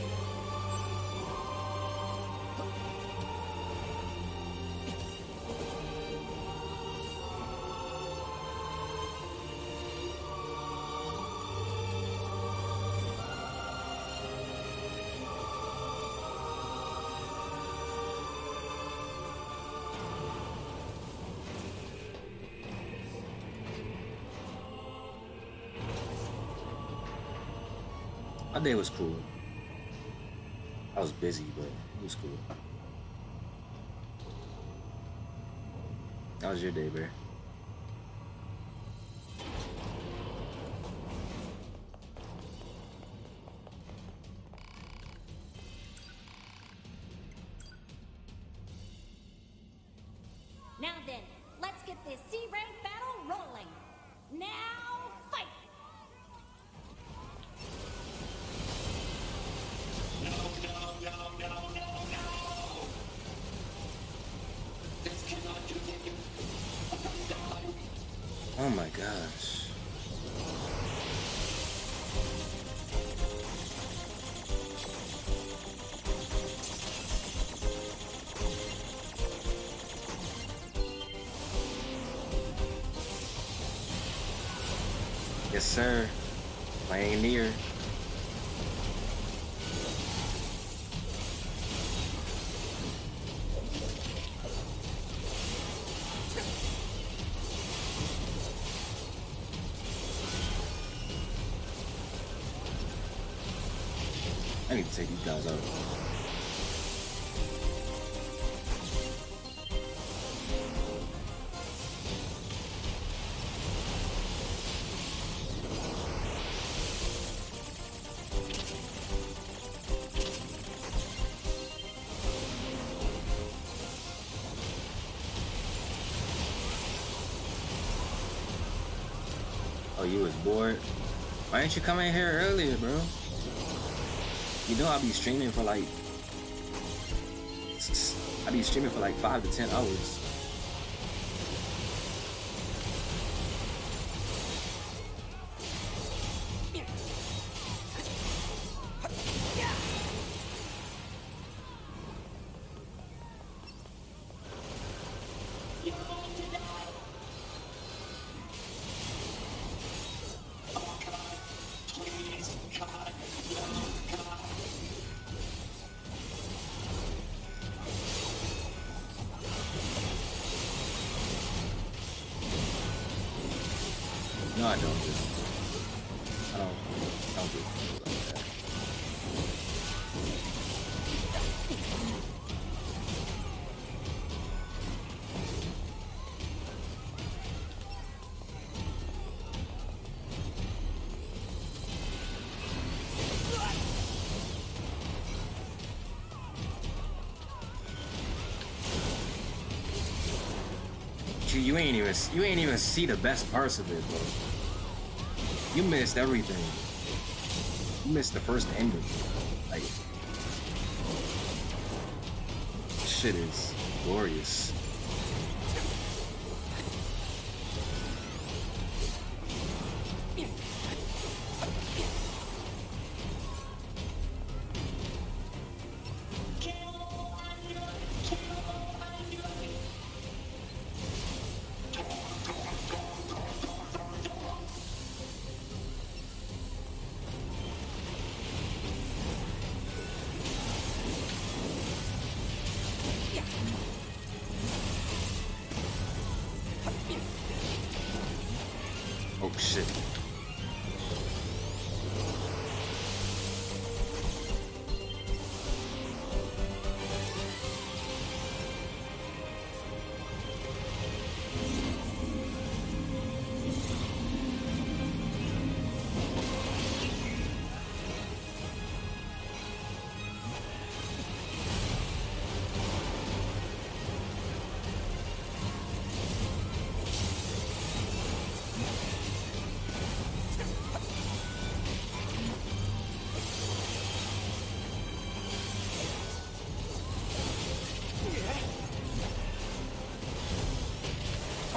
My day was cool. I was busy, but it was cool. How was your day, Bear? Now then, let's get this C rank battle rolling. Now, fight! No, no, no, no, no, no! This cannot continue. Oh my gosh. Yes, sir. I ain't near. I need to take these guys out. Oh, you was bored? Why didn't you come in here earlier, bro? You know I'll be streaming for like I'll be streaming for like five to ten hours. No, I don't do. I don't. I don't do things like that. You, you ain't even you ain't even see the best parts of it, bro. You missed everything. You missed the first ending. Like, shit is glorious. Oh shit.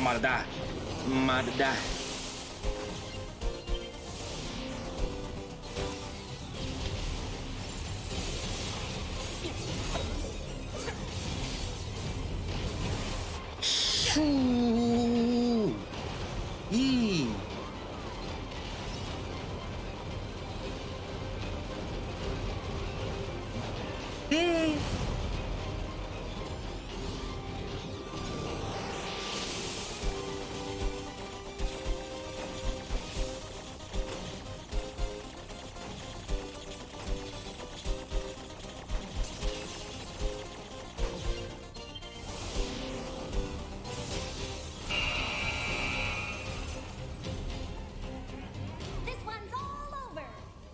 I'm about to die. I'm about to die. Shoo! Yee! Yee! This one's all over.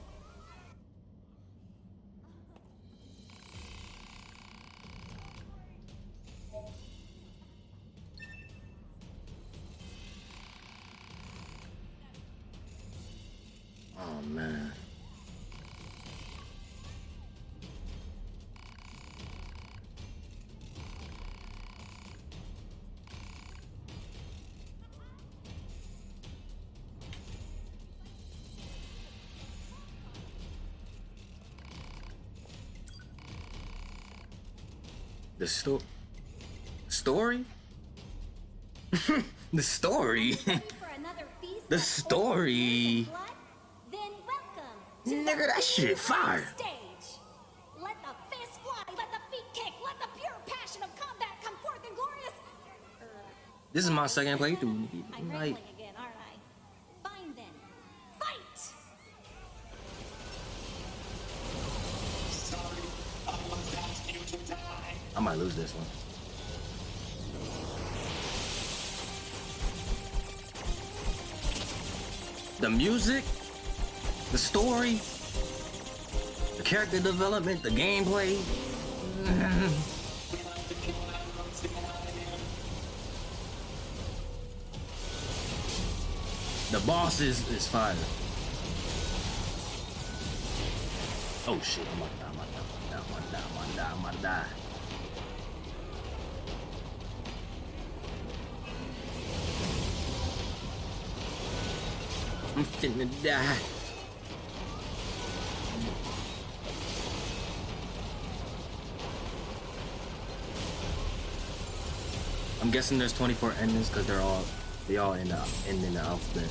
Oh man. The sto- story? The story? For another feast The of story? blood? Then welcome to Nigga, the that shit B-Ride fire. Stage. Let the fists fly, let the feet kick, let the pure passion of combat come forth in glorious. This is my second playthrough. I'm Like, rambling again, aren't I? Fine then. Fight! Sorry, I must ask you to die. I might lose this one. The music, the story, the character development, the gameplay. The boss is, is fire. Oh shit, I'm about to die, I'm about to die, I'm about to die, I'm about to die, I'm about to die. I'm finna die. I'm guessing there's twenty-four endings because they're all they all in the end in the alphabet.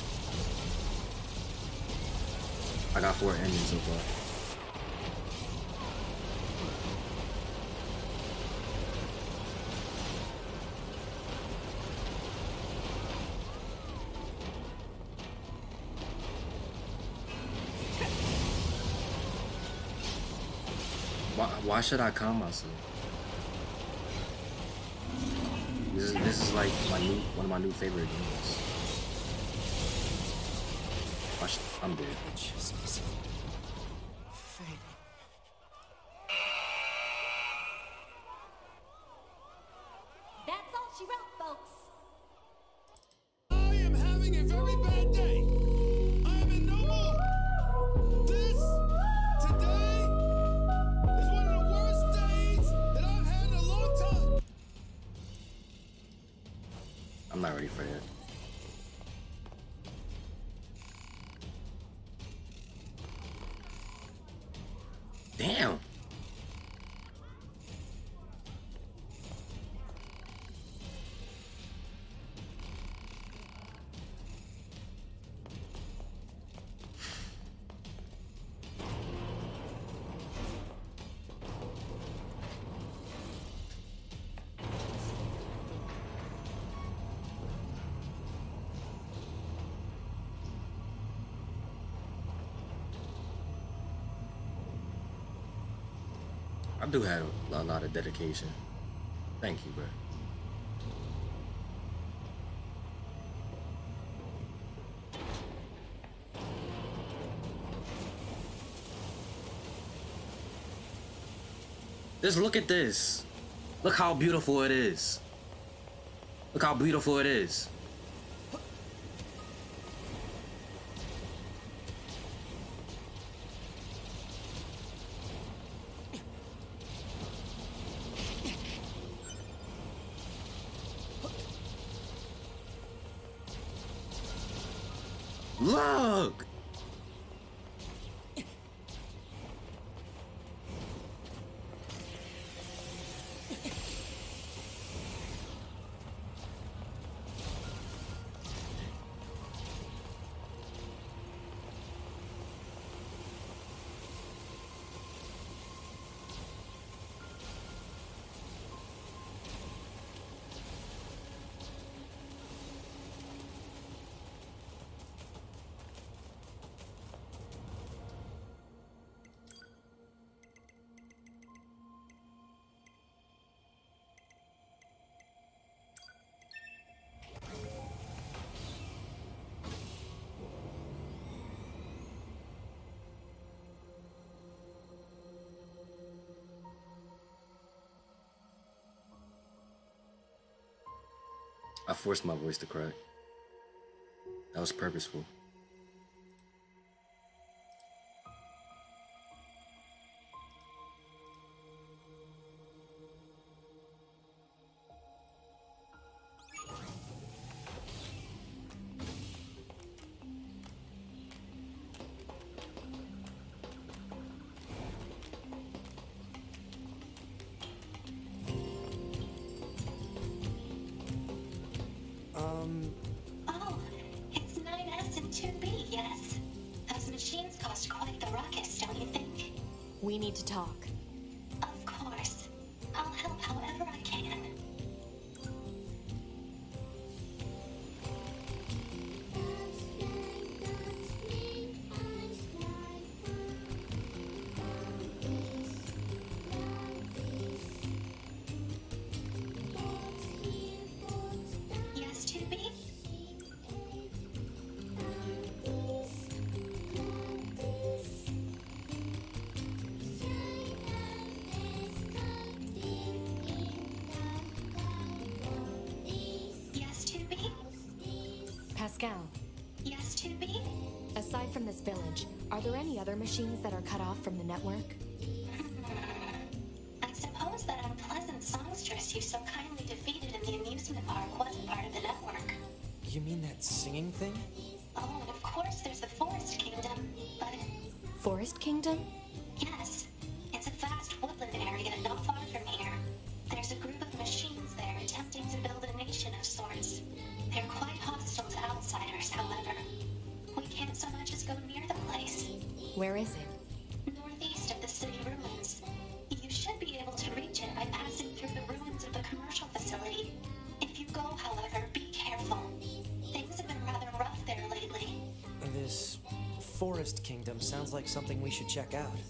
I got four endings so far. Why, why should I calm myself? This is, this is like my new one of my new favorite games. Watch, I'm dead. That's all she wrote, folks. I am having a very bad day. I am in no mood. This, today, is one of the worst days that I've had in a long time. I'm not ready for that. Damn. I do have a lot of dedication. Thank you, bro. Just look at this. Look how beautiful it is. Look how beautiful it is. Look! I forced my voice to crack. That was purposeful. Um, Oh, it's nine S and two B, yes. Those machines cost quite the ruckus, don't you think? We need to talk. Of course. I'll help however I can. Yes, two B? Yes, two B? Pascal, Yes, two B? aside from this village, are there any other machines that are cut off from the network? I suppose that unpleasant songstress you so kindly defeated in the amusement park wasn't part of the network. you mean that singing thing? Oh, and of course there's the Forest Kingdom, but Forest Kingdom? yes, it's a vast woodland area not far from here. There's a group of machines there attempting to build a nation of sorts. They're quite hostile to outsiders, however. We can't so much as go near the place. Where is it? Northeast of the city ruins. You should be able to reach it by passing through the ruins of the commercial facility. If you go, however, be careful. Things have been rather rough there lately. This Forest Kingdom sounds like something we should check out.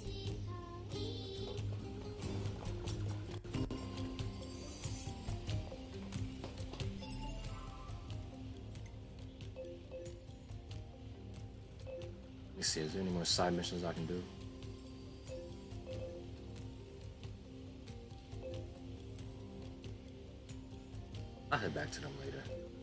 Let me see, is there any more side missions I can do? I'll head back to them later.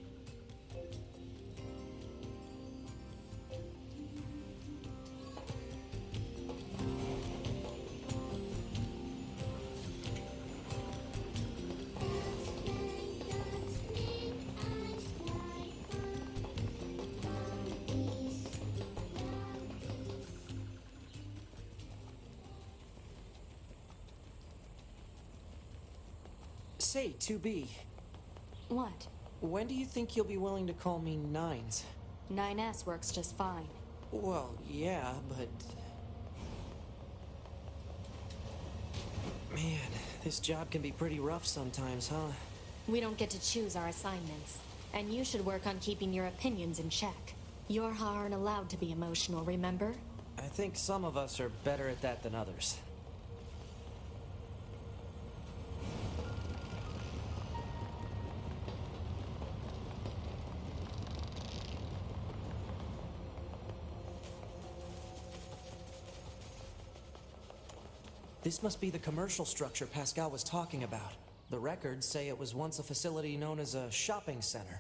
Say, two B, What? when do you think you'll be willing to call me Nines? nine S works just fine. Well, yeah, but... Man, this job can be pretty rough sometimes, huh? We don't get to choose our assignments, and you should work on keeping your opinions in check. Yorha aren't allowed to be emotional, remember? I think some of us are better at that than others. This must be the commercial structure Pascal was talking about. The records say it was once a facility known as a shopping center.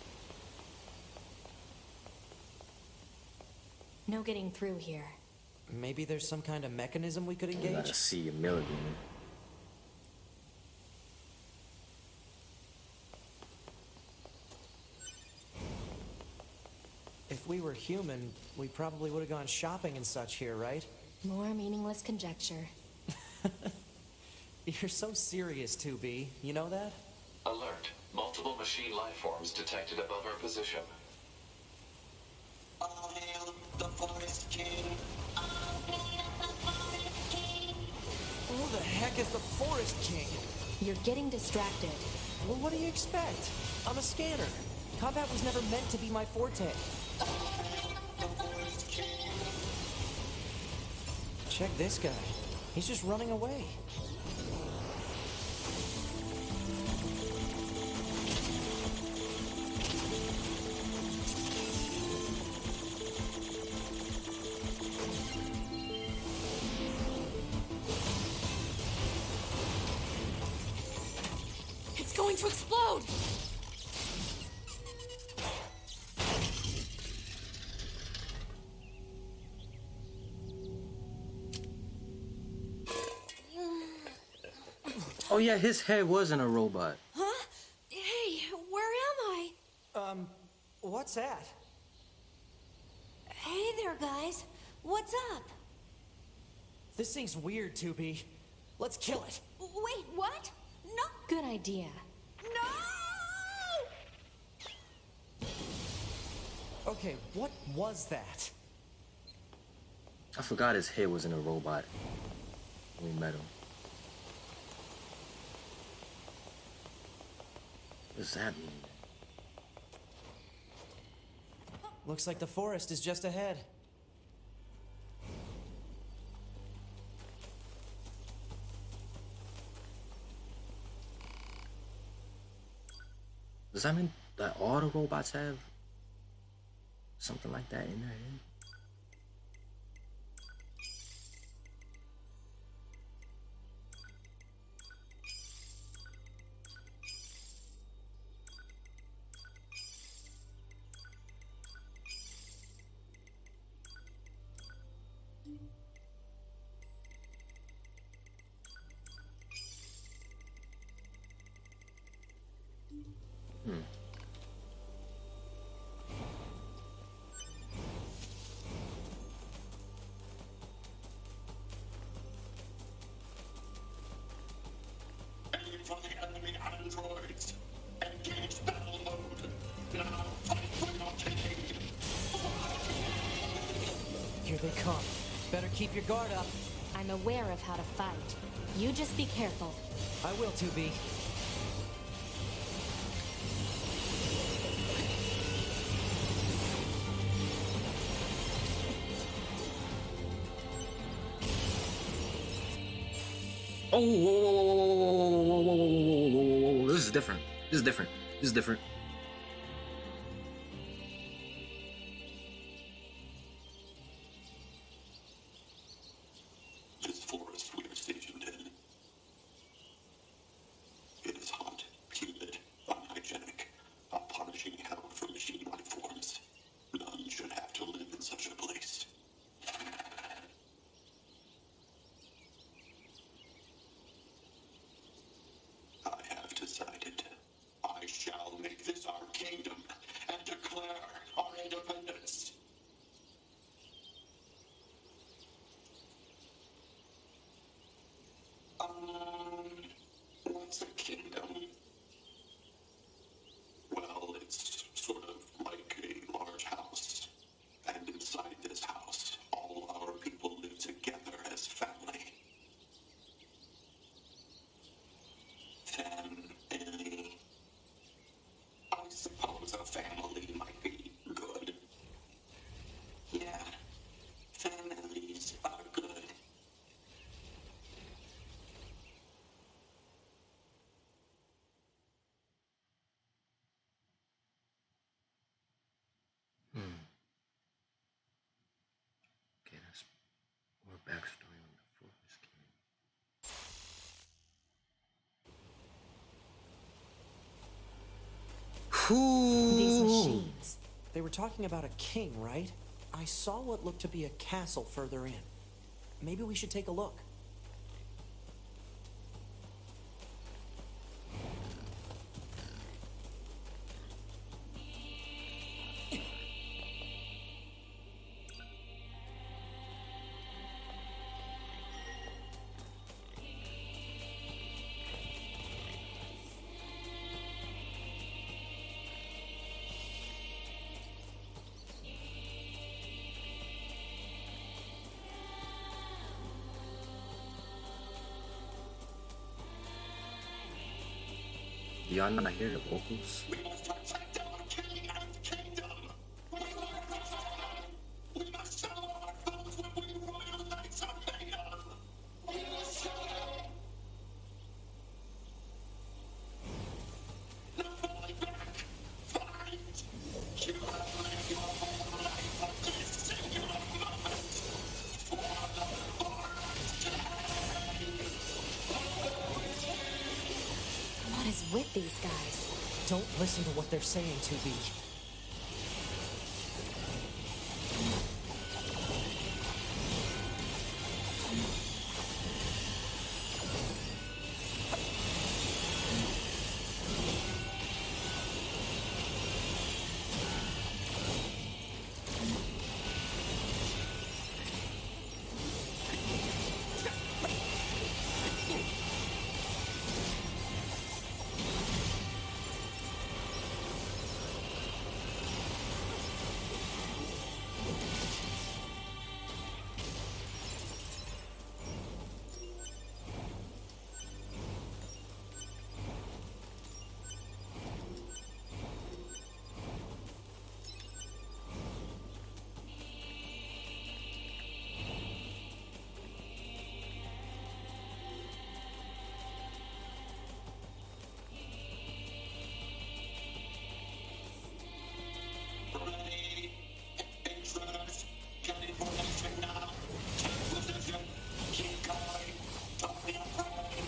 No getting through here. Maybe there's some kind of mechanism we could We engage? gotta see a million. If we were human, we probably would have gone shopping and such here, right? More meaningless conjecture. You're so serious, two B. You know that? Alert. Multiple machine life forms detected above our position. All hail the Forest King. All hail the Forest King. Who the heck is the Forest King? You're getting distracted. Well, what do you expect? I'm a scanner. Combat was never meant to be my forte. All hail the Forest King. Check this guy. He's just running away. It's going to explode! Oh yeah, his head wasn't a robot. Huh? Hey, where am I? Um, what's that? Hey there, guys. What's up? This thing's weird, two B. Let's kill it. Wait, what? No. Good idea. No! Okay, what was that? I forgot his head wasn't a robot when we met him. What does that mean? Looks like the forest is just ahead. Does that mean that all the robots have something like that in their head? Hmm. Aim for the enemy androids. Engage battle mode. Now fight for your king. Here they come. Better keep your guard up. I'm aware of how to fight. You just be careful. I will, two B. Oh, whoa, whoa, whoa, whoa, whoa, whoa, whoa, whoa, whoa, whoa, whoa, whoa. This is different. This is different. This is different. This forest we are stationed in. It is hot, humid, unhygienic, a punishing hell for machine life forms. None should have to live in such a place. I have decided I shall make this our kingdom and declare our independence. Um, what's a kingdom? Well, it's sort of like a large house. And inside this house, all our people live together as family. Family. I suppose a family might be good. Yeah, families are good. Hmm. Okay, that's more backstory on the Forest King. Who? These machines. They were talking about a king, right? I saw what looked to be a castle further in. Maybe we should take a look. Do y'all not hear the vocals? We must protect our king and kingdom. We must show our foes what we royal knights are made of. We must show them. No falling back. Fight. You have lived your whole life for this singular moment. For the forest What is with these guys? Don't listen to what they're saying, two B. ready. Intruders, get information now. Take position. Keep going. Don't be afraid.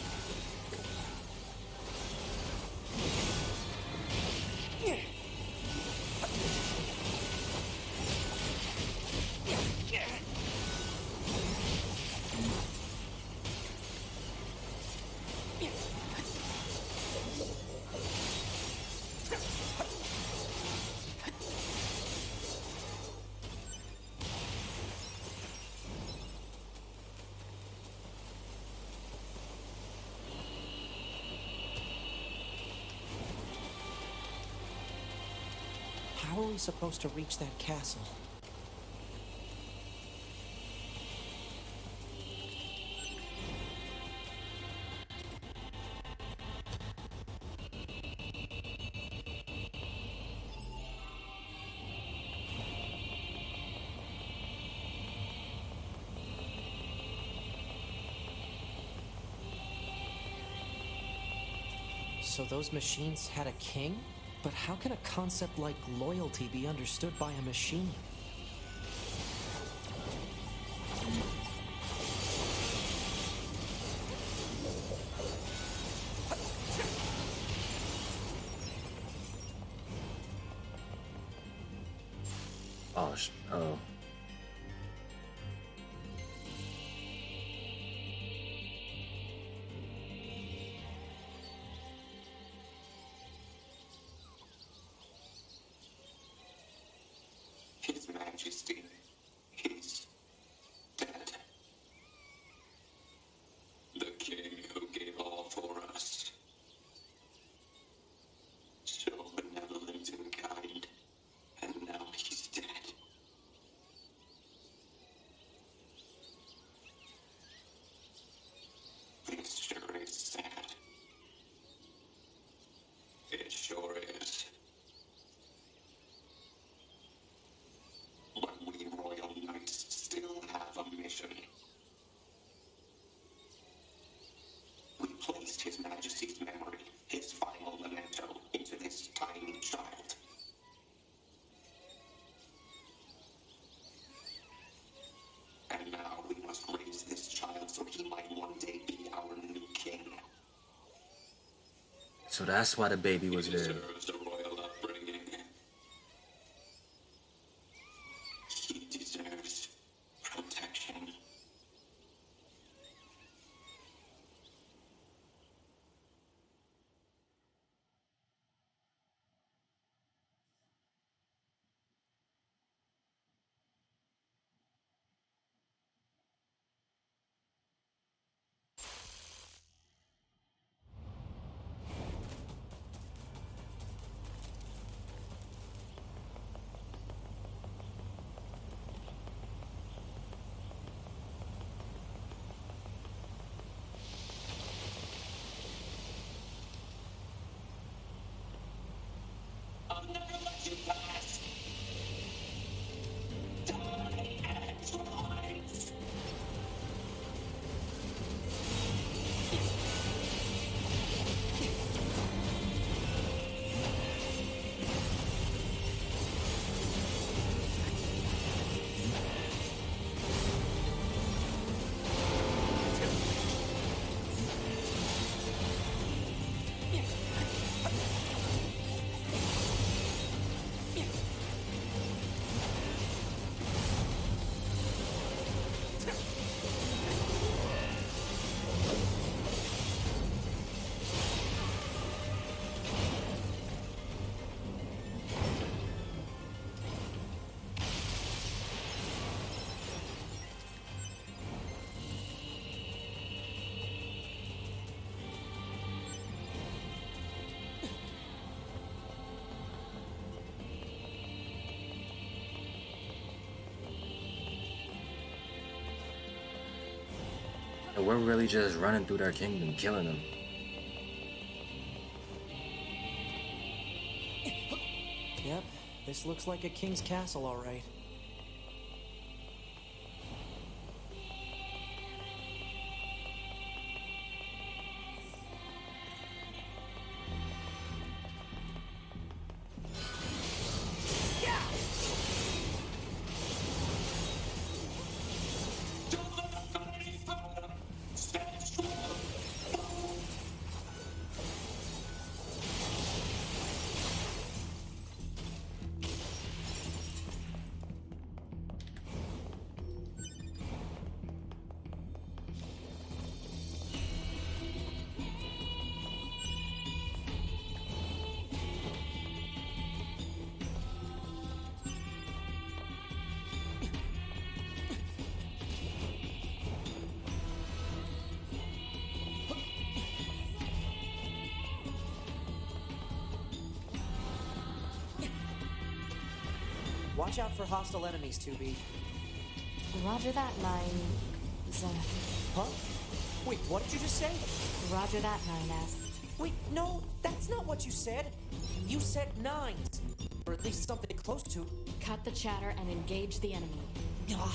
How are we supposed to reach that castle? So those machines had a king? But how can a concept like loyalty be understood by a machine? Oh, sh oh. His Majesty, he's dead. The king who gave all for us. So benevolent and kind, and now he's dead. This sure is sad. It sure is. But we royal knights still have a mission. We placed His Majesty's memory, his final memento, into this tiny child. And now we must raise this child so he might one day be our new king. So that's why the baby was He there. deserves a royal upbringing. He deserves protection. So we're really just running through their kingdom, killing them. Yep, this looks like a king's castle, all right. Watch out for hostile enemies, two B. Roger that, nine. Z. Huh? Wait, what did you just say? Roger that, nine S. Wait, no, that's not what you said. You said nines. Or at least something close to. Cut the chatter and engage the enemy. Ah.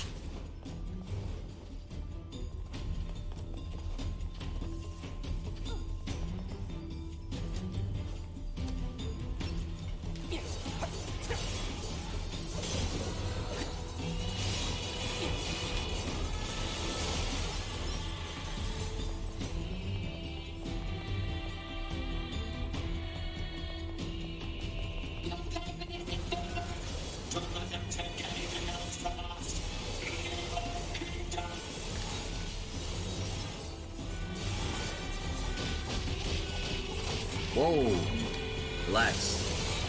Whoa, relax.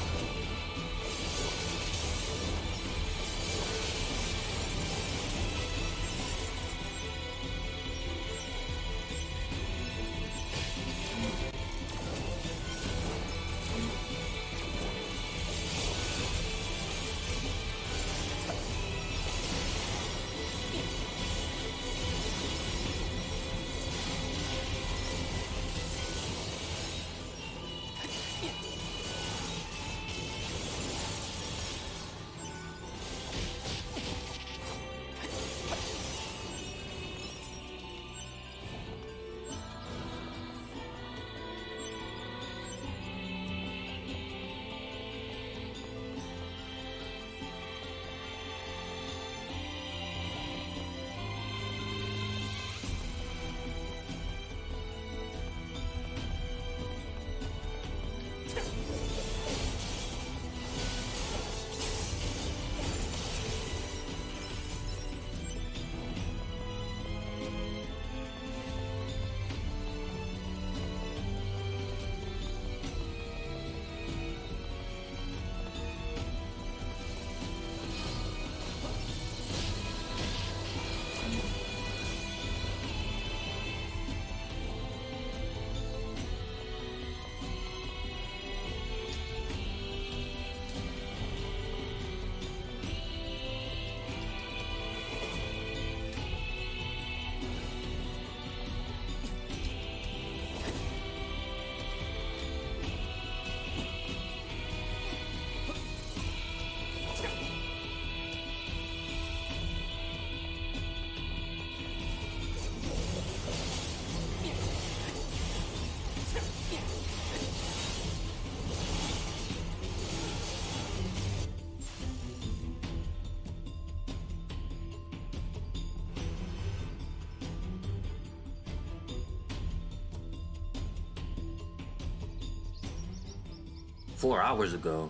Four hours ago.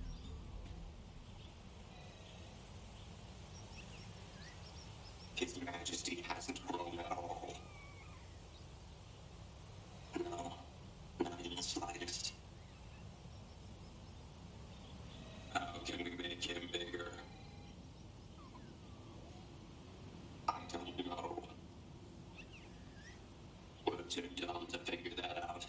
His Majesty hasn't grown at all. No, not in the slightest. How can we make him bigger? I don't know. We're too dumb to figure that out.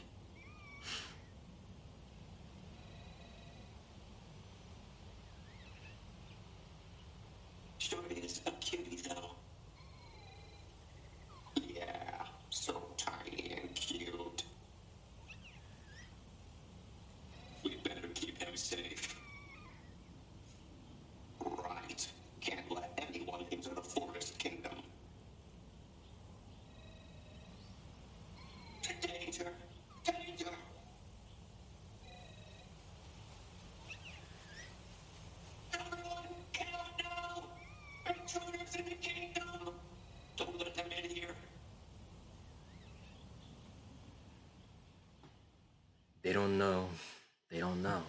Shorty is a cutie, though. Yeah. They don't know. They don't know.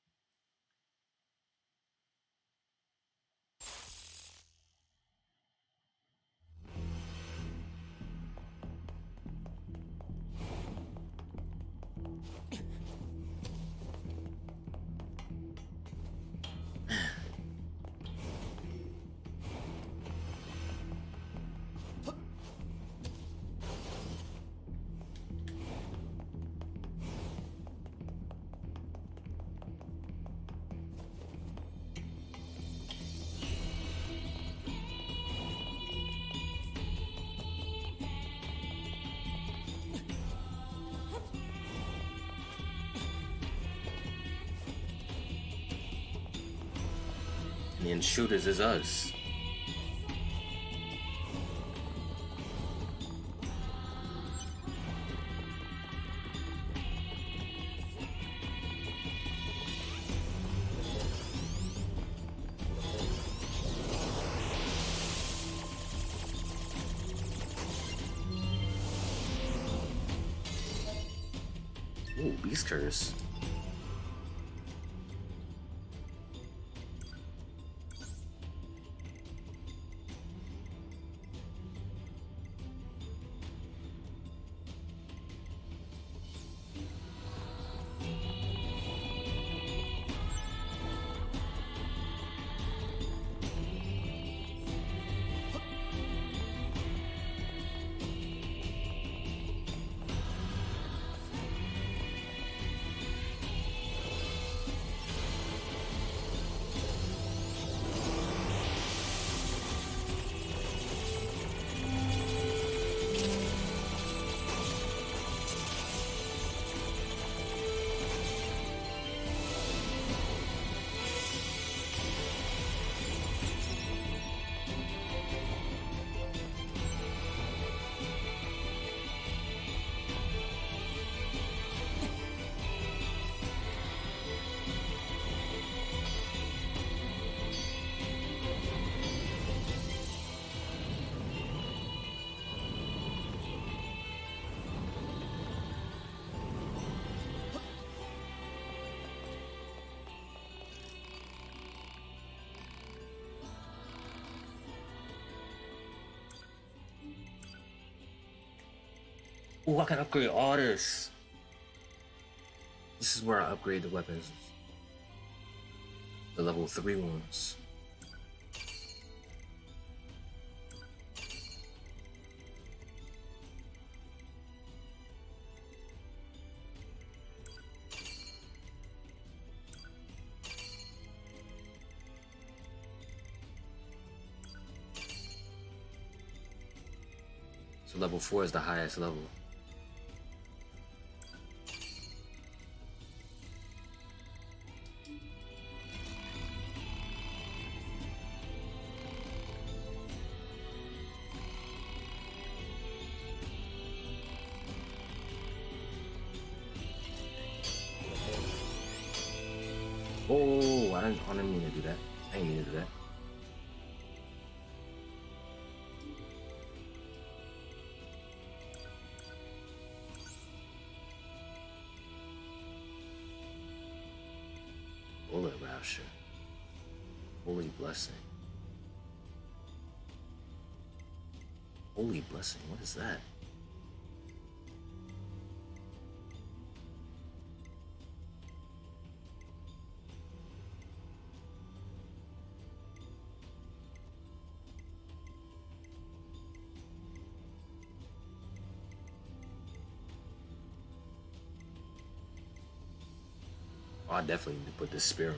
And the intruders is us. Ooh, Beast Curse. Ooh, I can upgrade all this. This is where I upgrade the weapons. The level three ones. So level four is the highest level. Oh, I didn't, I didn't mean to do that. I didn't mean to do that. Bullet Rapture. Holy Blessing. Holy Blessing, what is that? Oh, I definitely need to put this spear on.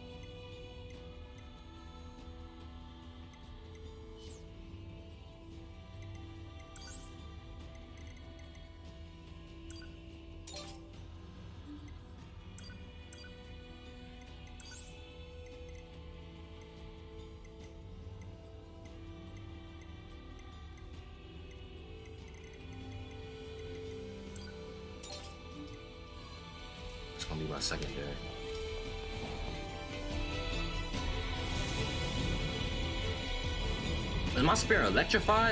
It's gonna be my secondary. Is my spear electrified?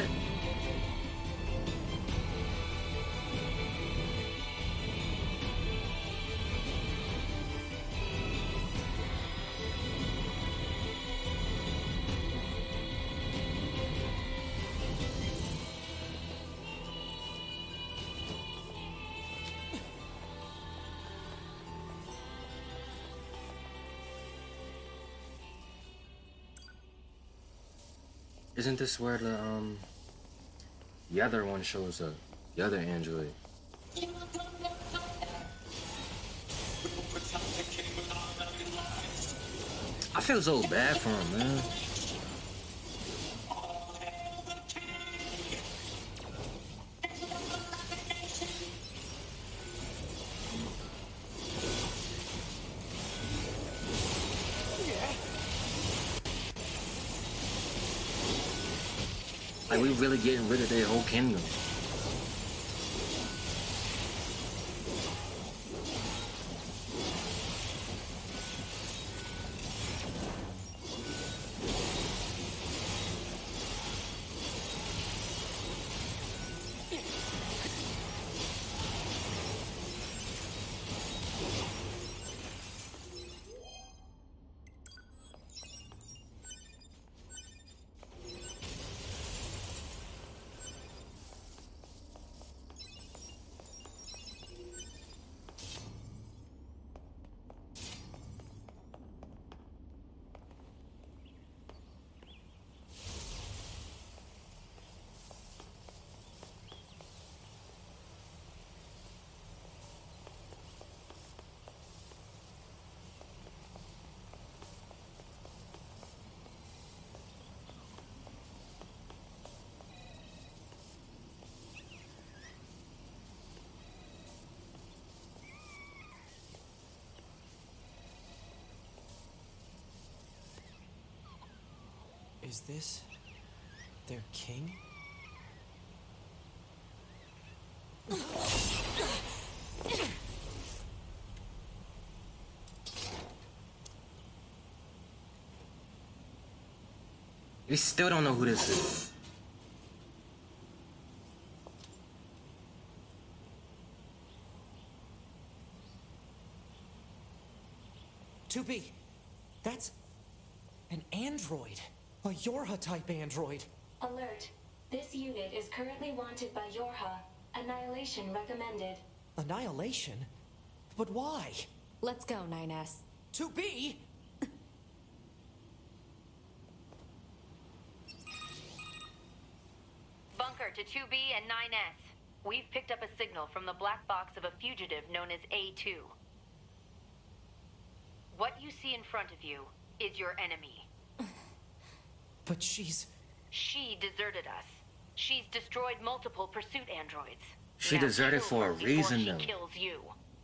Isn't this where the um the other one shows up? The other android. I feel so bad for him, man. Like, we really getting rid of their whole kingdom. Is this their king? We still don't know who this is. two B, that's an android. A Yorha-type android. Alert. This unit is currently wanted by Yorha. Annihilation recommended. Annihilation? But why? Let's go, nine S. two B? Bunker to two B and nine S. We've picked up a signal from the black box of a fugitive known as A two. What you see in front of you is your enemy. But she's... She deserted us. She's destroyed multiple pursuit androids. She Now deserted kill for her a before reason, she though. kills you.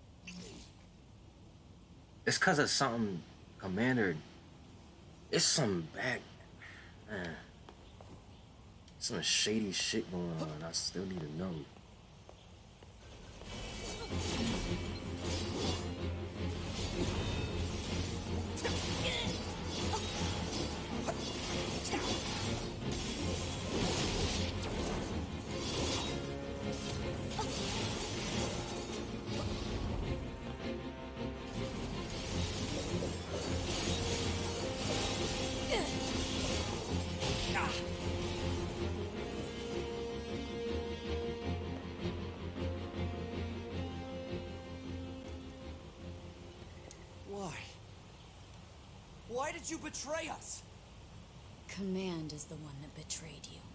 It's cause of something, Commander. It's some back, man. Some shady shit going on. I still need to know. Why? Why did you betray us? Command is the one that betrayed you.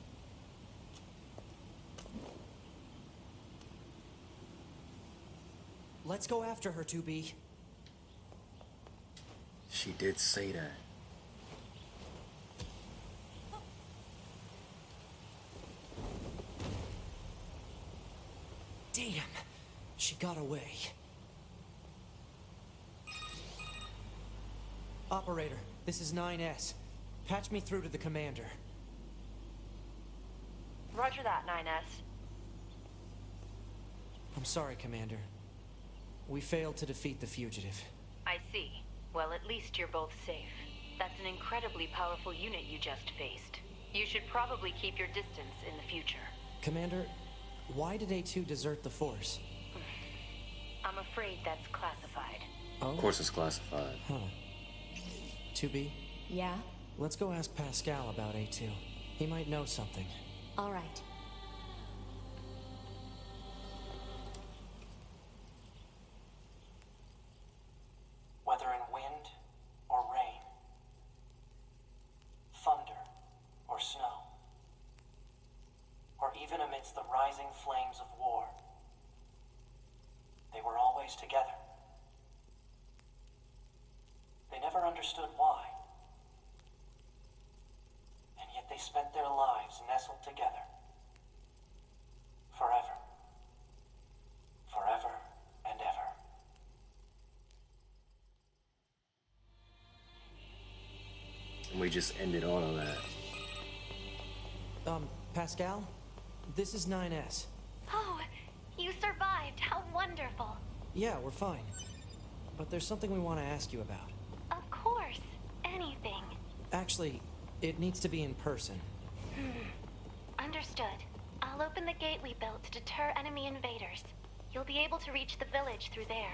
Let's go after her, two B. She did say that. Damn! She got away. Operator, this is nine S. Patch me through to the commander. Roger that, nine S. I'm sorry, Commander. We failed to defeat the fugitive. I see. Well, at least you're both safe. That's an incredibly powerful unit you just faced. You should probably keep your distance in the future. Commander, why did A two desert the Force? I'm afraid that's classified. Oh? Of course it's classified. Huh. two B? Yeah? Let's go ask Pascal about A two. He might know something. All right. Whether in wind or rain, thunder or snow, understood why. And yet they spent their lives nestled together. Forever. Forever and ever. And we just ended all of that. Um, Pascal? This is nine S. Oh, you survived. How wonderful. Yeah, we're fine. But there's something we want to ask you about. Of course. Anything. Actually, it needs to be in person. Hmm. Understood. I'll open the gate we built to deter enemy invaders. You'll be able to reach the village through there.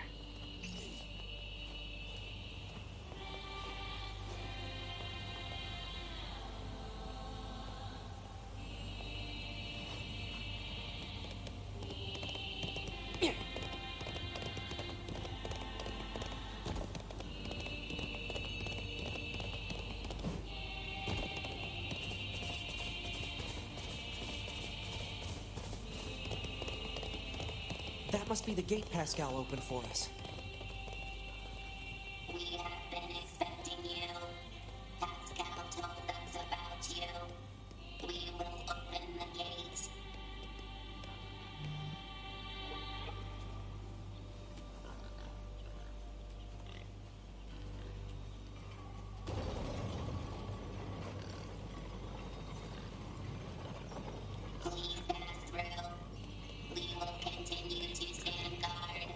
That must be the gate Pascal opened for us. We have been expecting you. Pascal told us about you. We will open the gates. Please pass through. We will continue to stand guard.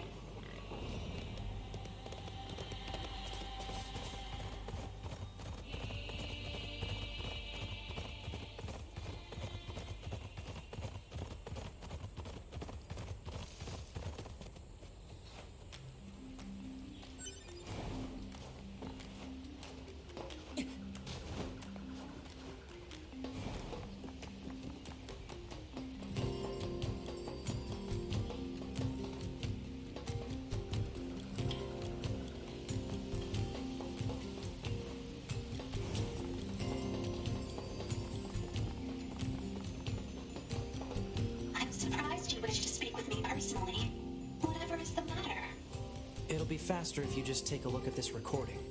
I'm surprised you wish to speak with me personally. Whatever is the matter? It'll be faster if you just take a look at this recording.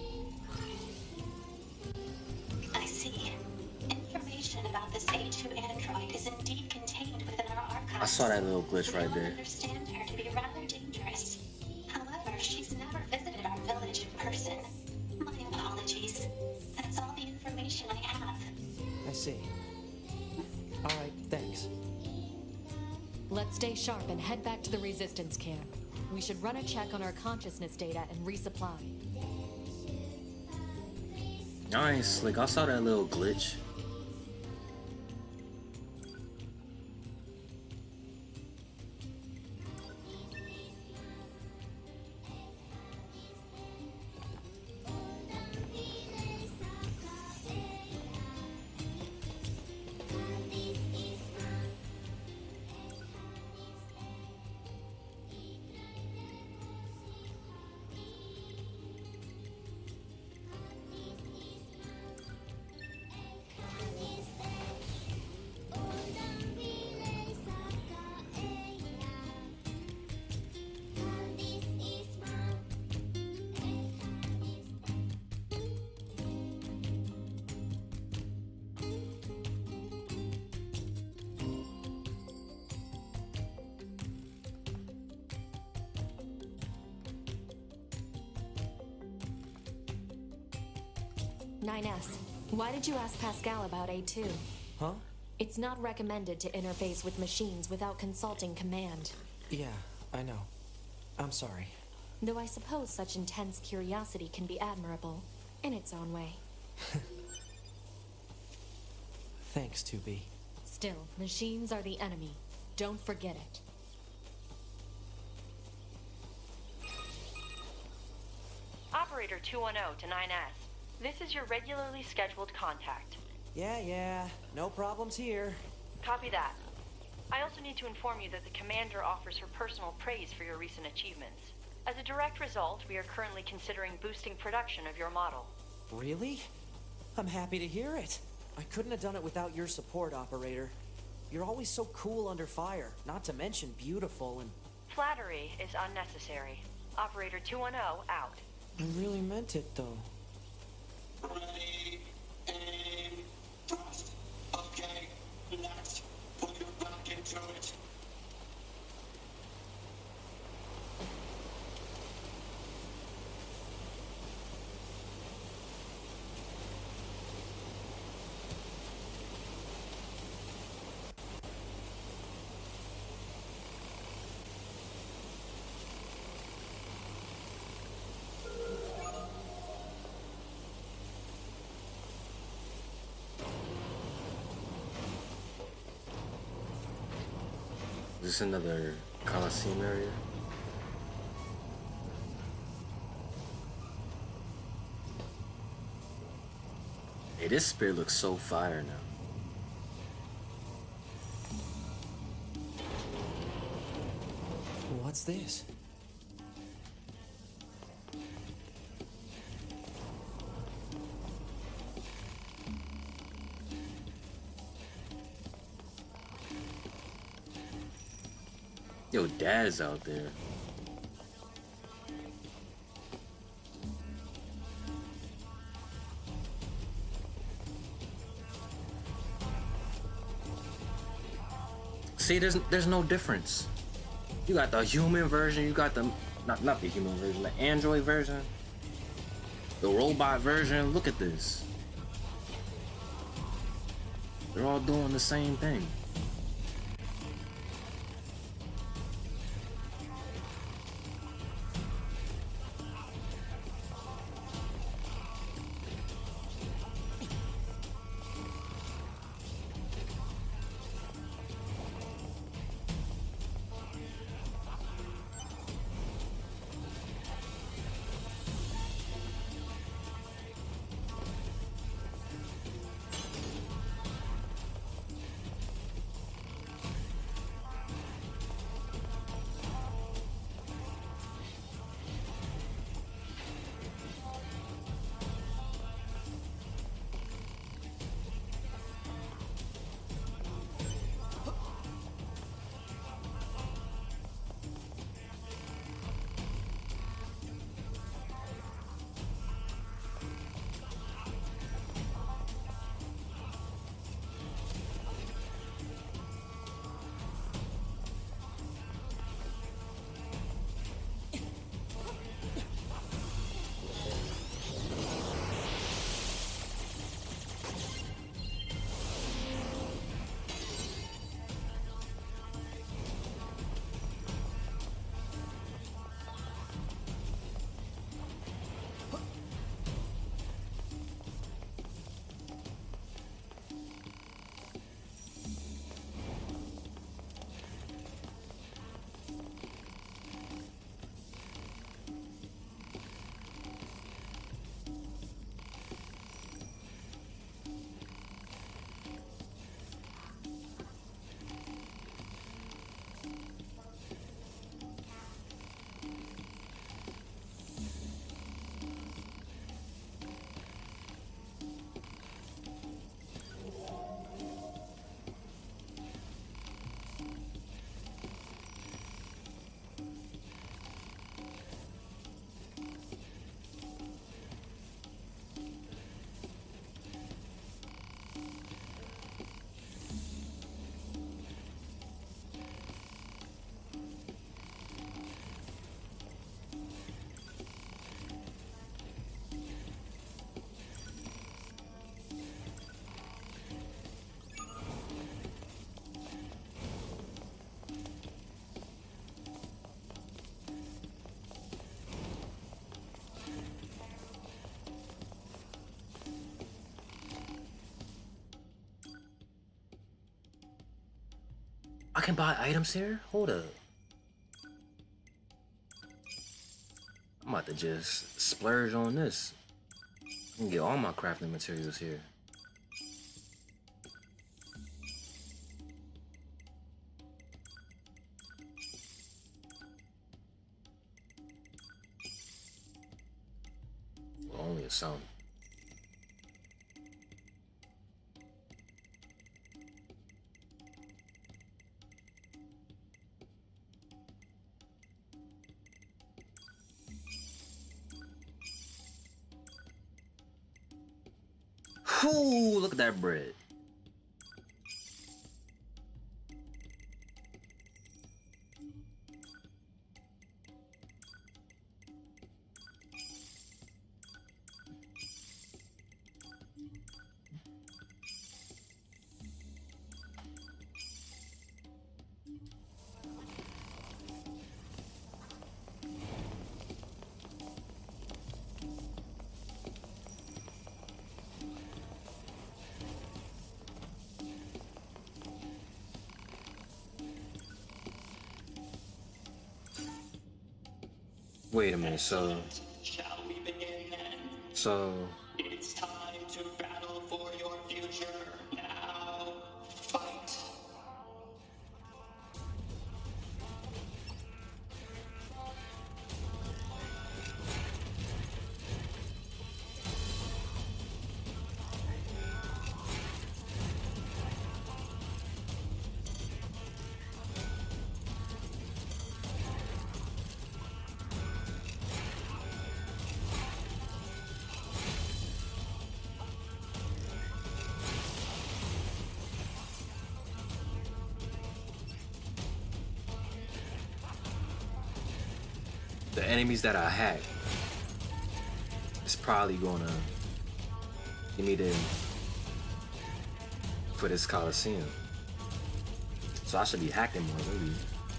I see. Information about this A two android is indeed contained within our archives. I saw that little glitch right We there. understand her to be rather dangerous. However, she's never visited our village in person. My apologies. That's all the information I have. I see. Alright, thanks. Let's stay sharp and head back to the resistance camp. We should run a check on our consciousness data and resupply. Nice, slick. I saw that little glitch. nine S, why did you ask Pascal about A two? Huh? It's not recommended to interface with machines without consulting command. Yeah, I know. I'm sorry. Though I suppose such intense curiosity can be admirable, in its own way. Thanks, two B. Still, machines are the enemy. Don't forget it. Operator two one zero to nine S. This is your regularly scheduled contact. Yeah, yeah. No problems here. Copy that. I also need to inform you that the Commander offers her personal praise for your recent achievements. As a direct result, we are currently considering boosting production of your model. Really? I'm happy to hear it. I couldn't have done it without your support, Operator. You're always so cool under fire, not to mention beautiful and... Flattery is unnecessary. Operator two one zero out. I really meant it, though. this another Coliseum area? Hey, this spear looks so fire now. What's this? Yo, Dad's out there. See, there's there's no difference. You got the human version, you got the not not the human version, the android version, the robot version. Look at this. They're all doing the same thing. I can buy items here? Hold up. I'm about to just splurge on this. I can get all my crafting materials here. Well, only a some. Ooh, look at that bread. Wait a minute, so Shall we begin then? so It's time to battle for your future. Now, fight. the enemies that I hack is probably gonna give me the for this Coliseum. So I should be hacking more, maybe.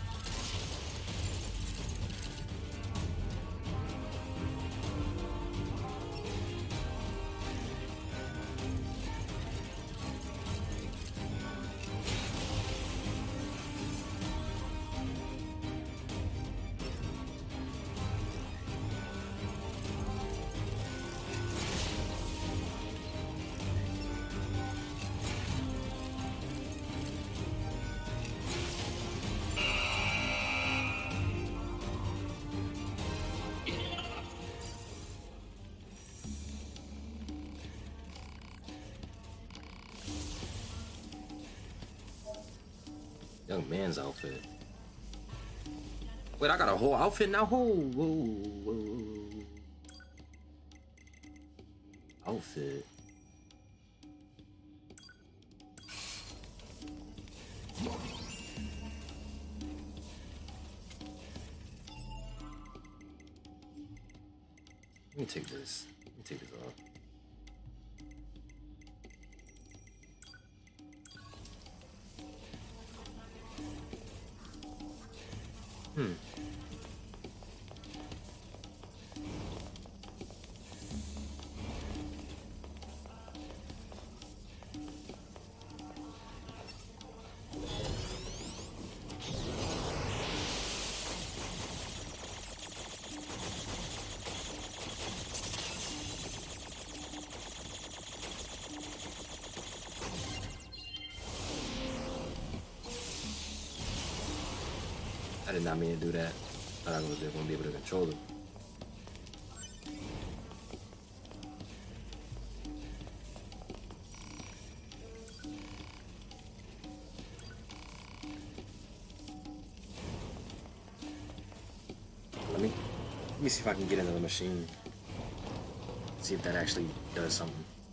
Young man's outfit. Wait, I got a whole outfit now? Whoa, whoa, whoa. Outfit. Let me take this. Let me take this off. Hmm. I did not mean to do that. I thought I was going to be able to control it. Let me let me see if I can get into the machine. See if that actually does something.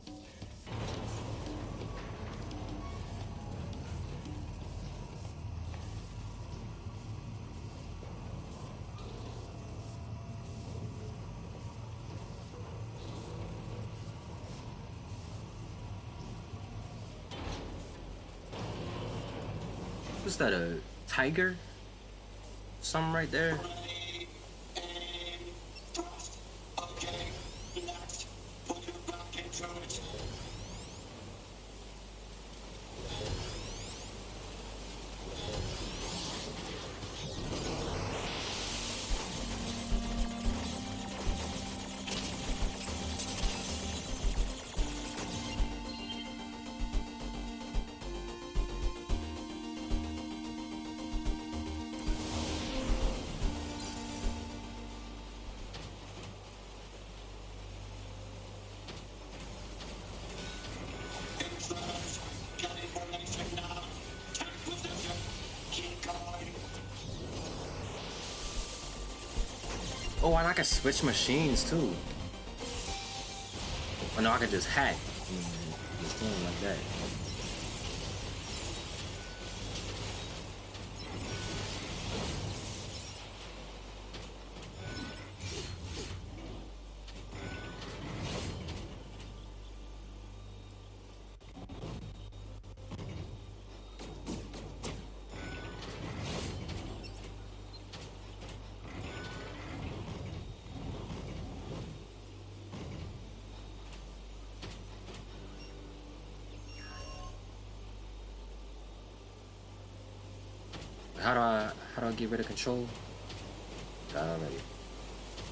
What's that, a tiger? Something right there? Okay, next, put it back into it. Oh, and I can switch machines too. Oh no, I can just hack. Mm, just doing like that. How do I how do I get rid of control? Got it already.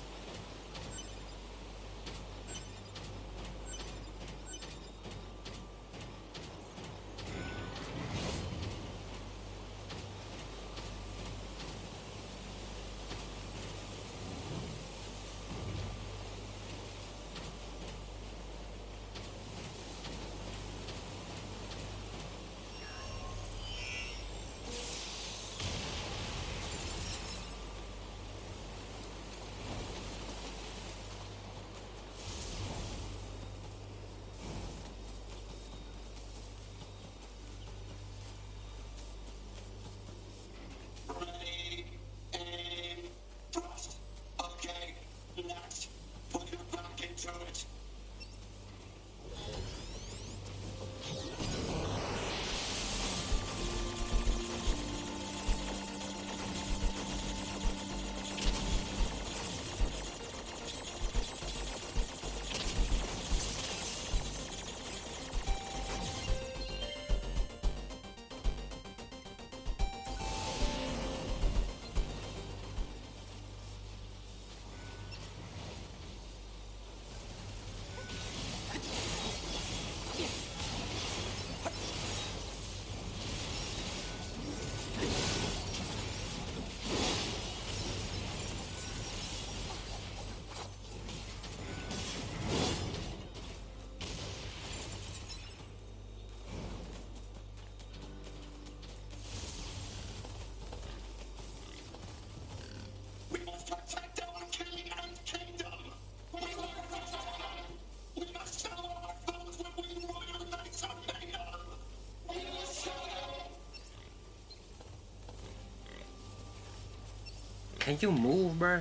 Can you move, bruh?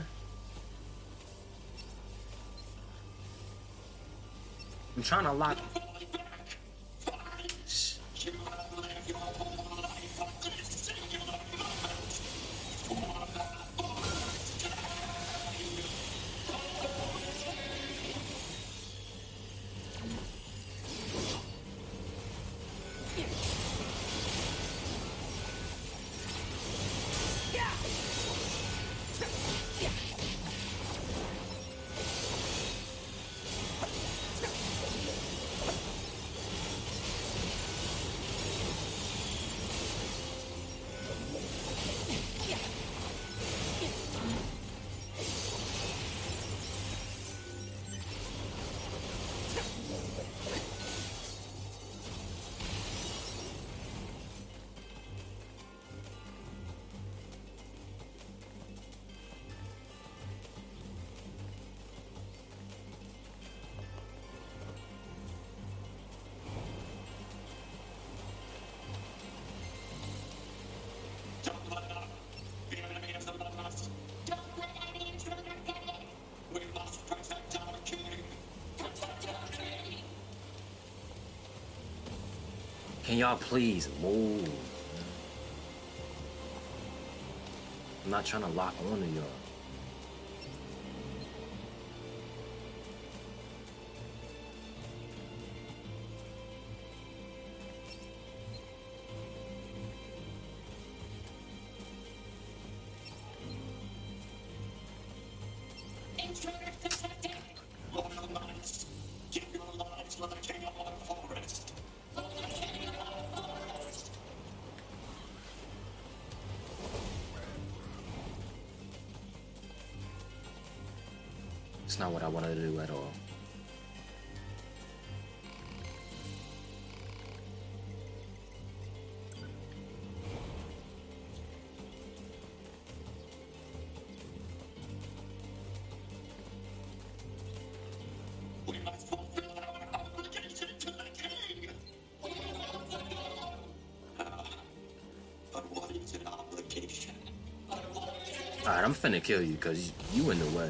I'm trying to lock. Shh. Can y'all please move? I'm not trying to lock onto y'all. It's not what I wanted to do at all. We must fulfill our obligation to the king. But what is an obligation? Alright, I'm finna kill you because you in the way.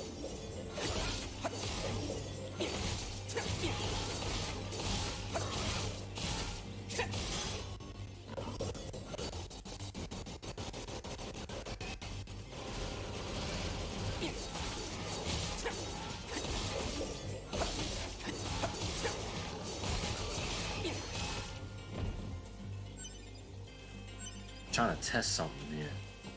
Trying to test something here.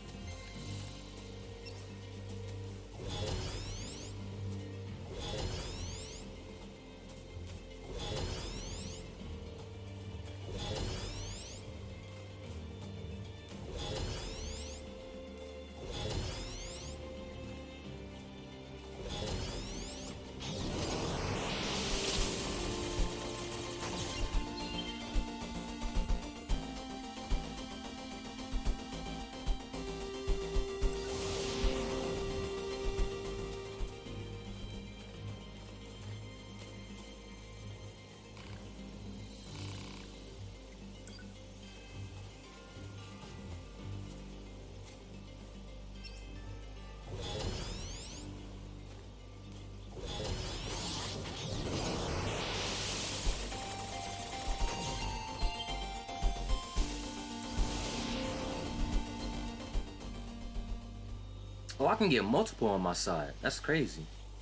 Oh, I can get multiple on my side. That's crazy.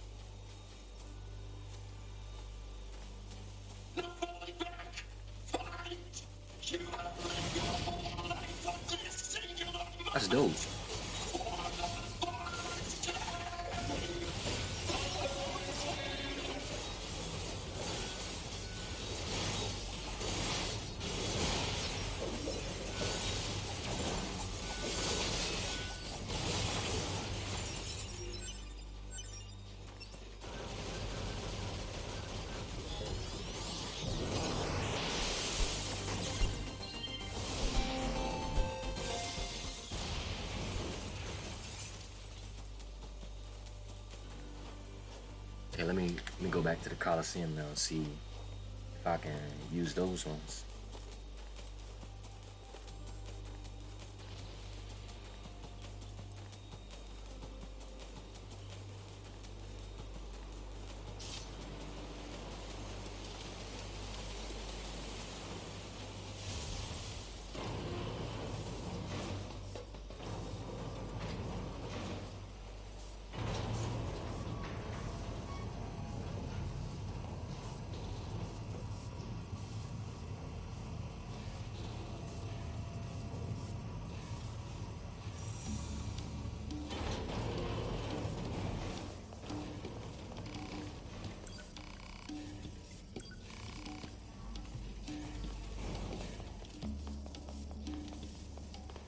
That's dope. Okay, let me let me go back to the Coliseum now and see if I can use those ones.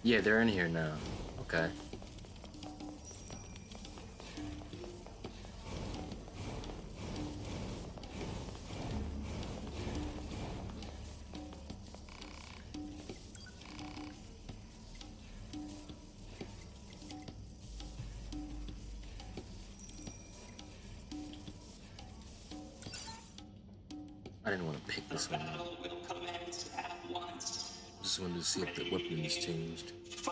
Yeah, they're in here now. Okay. I didn't want to pick this one up. Just wanted to see if the weapon has changed.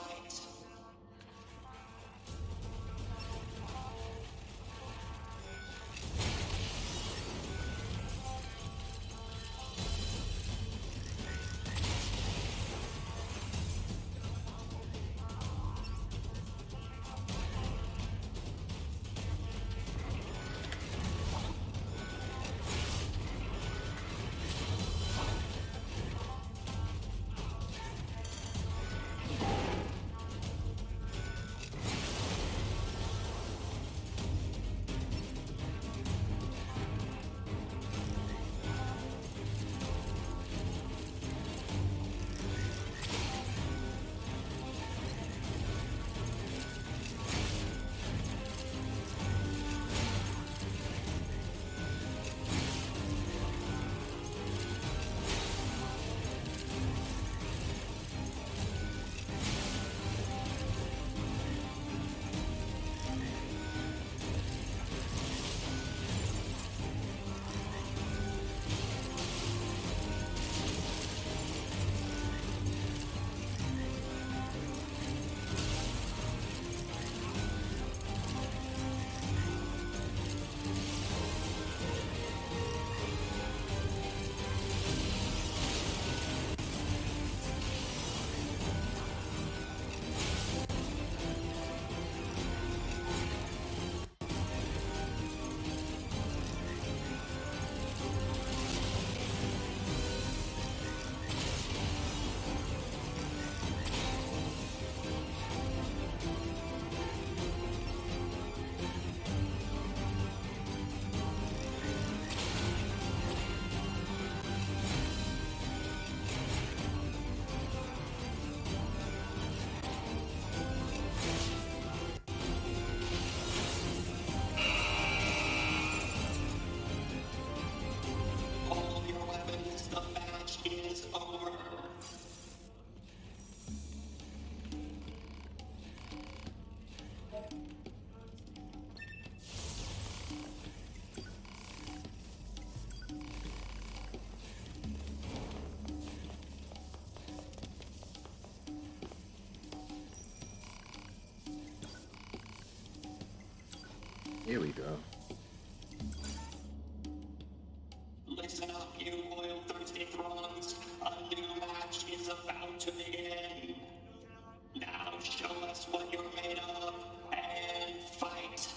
Here we go. Listen up, you oil-thirsty throngs. A new match is about to begin. Now show us what you're made of and fight.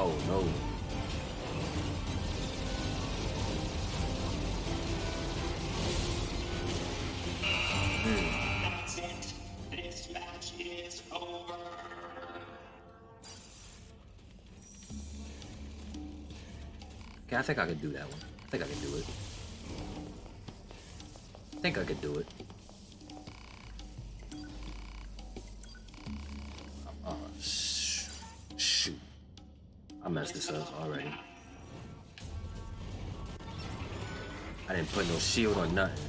Oh no. That's it. This match is over. Okay, I think I could do that one. I think I can do it. I think I could do it. Uh, sh shoot. I messed this up already. I didn't put no shield or nothing.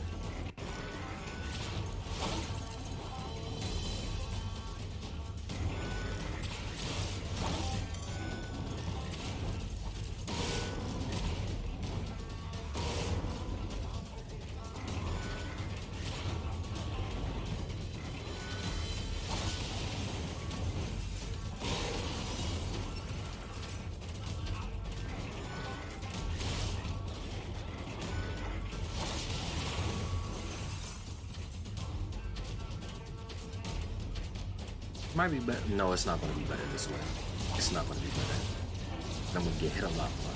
Might be better. No, it's not going to be better this way. It's not going to be better. I'm going to get hit a lot more.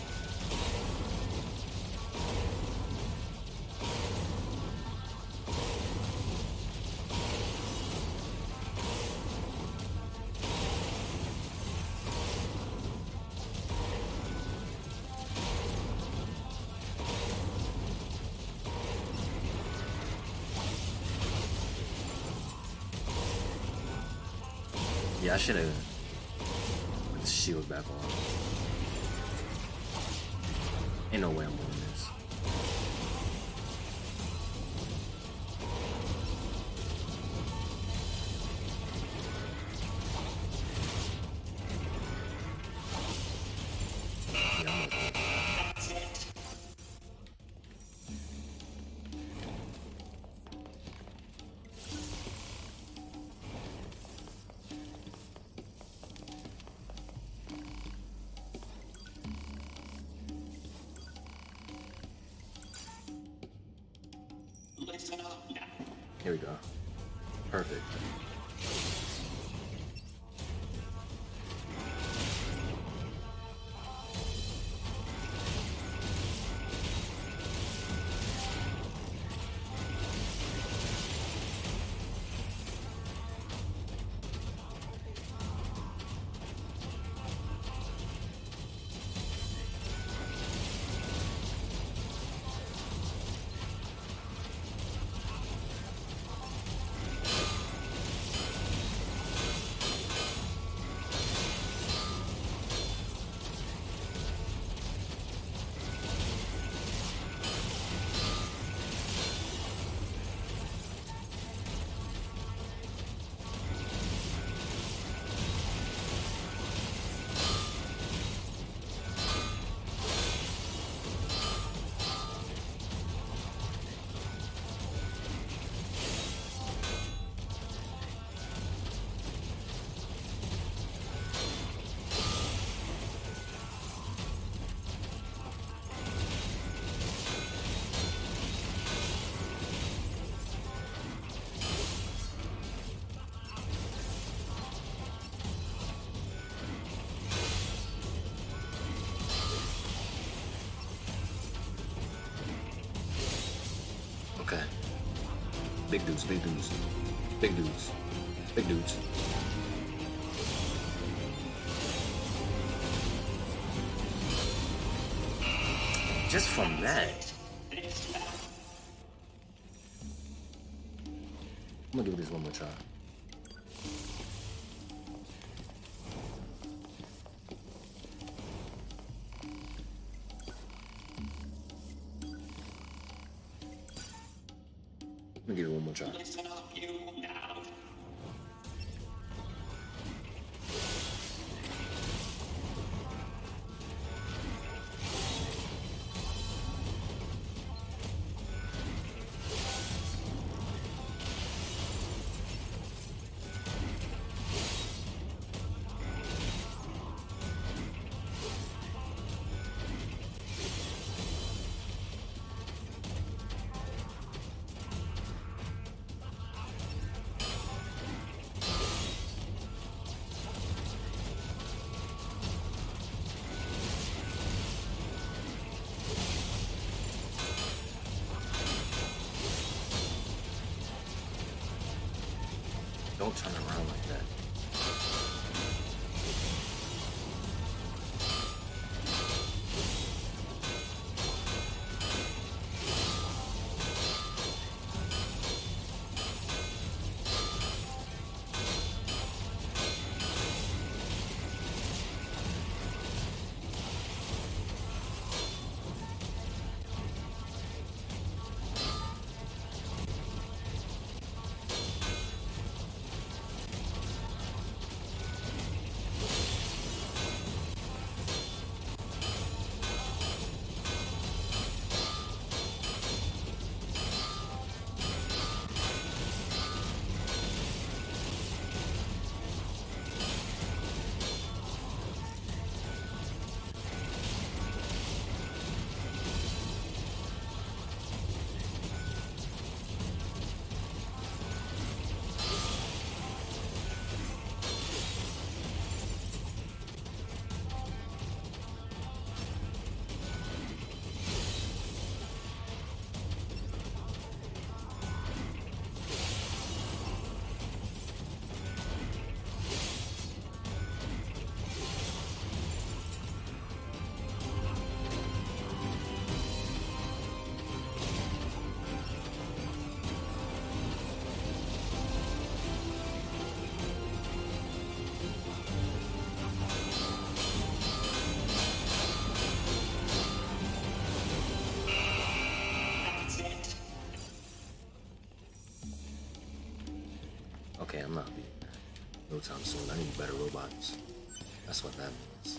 Yeah, I should have put the shield back on. Ain't no way I'm doing this. Yeah, I'm okay. That's it. Listen up now. Here we go. Perfect. Okay. Big dudes, big dudes. Big dudes. Big dudes. Just from that. I'm gonna give this one more try. I'm gonna give it one more try. Listen up, you now. Don't turn around like that. Okay, I'm not beating that. No time soon. I need better robots. That's what that means.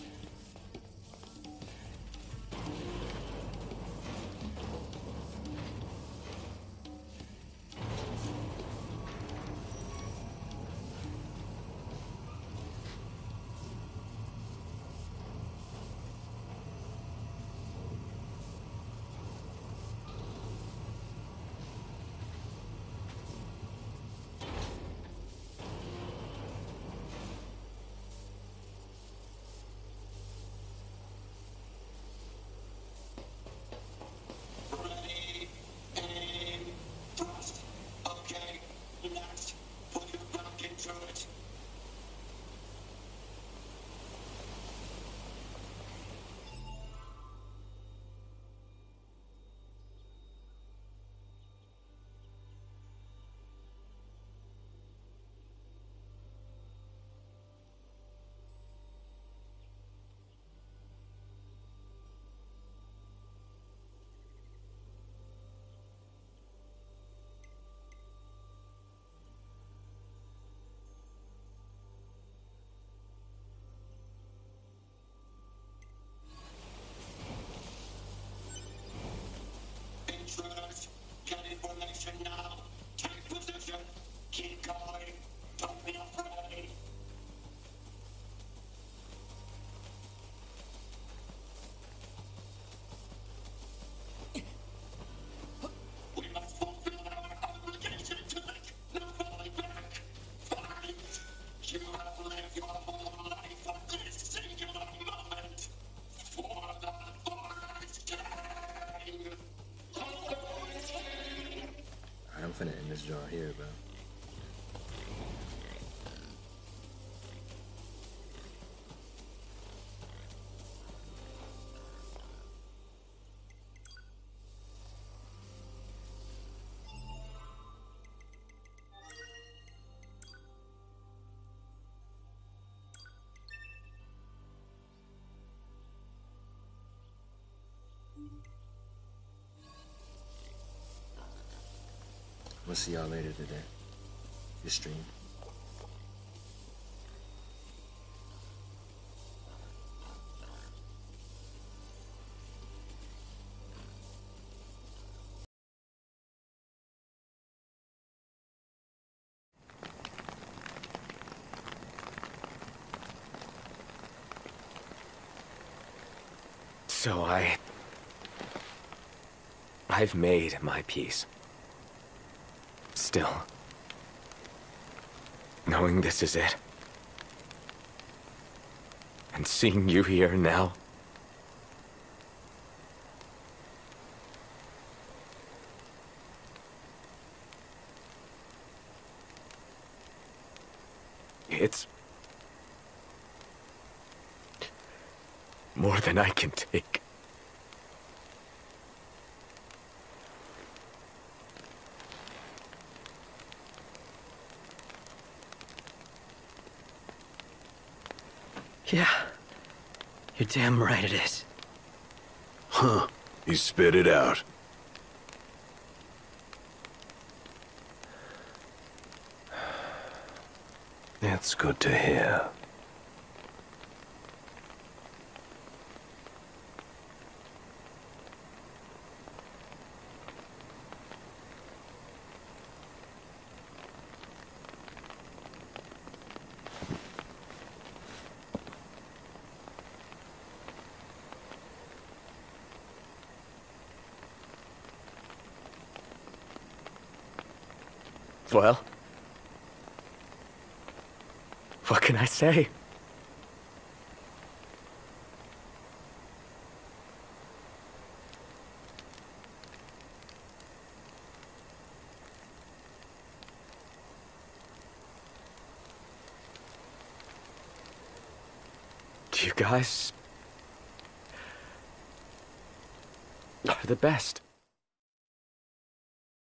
Intruders, get information now. Take position. Keep going. Don't be afraid. We must fulfill our obligation to it. No falling back. Fight. You have lived your whole life for this singular moment. For the forest king. I'm finna end this jar here, bro. We'll see y'all later today. Your stream. So I... I've made my peace. Still, knowing this is it, and seeing you here now, It's more than I can take. Yeah. You're damn right it is. Huh. He spit it out. It's good to hear. Well, what can I say? You guys are the best.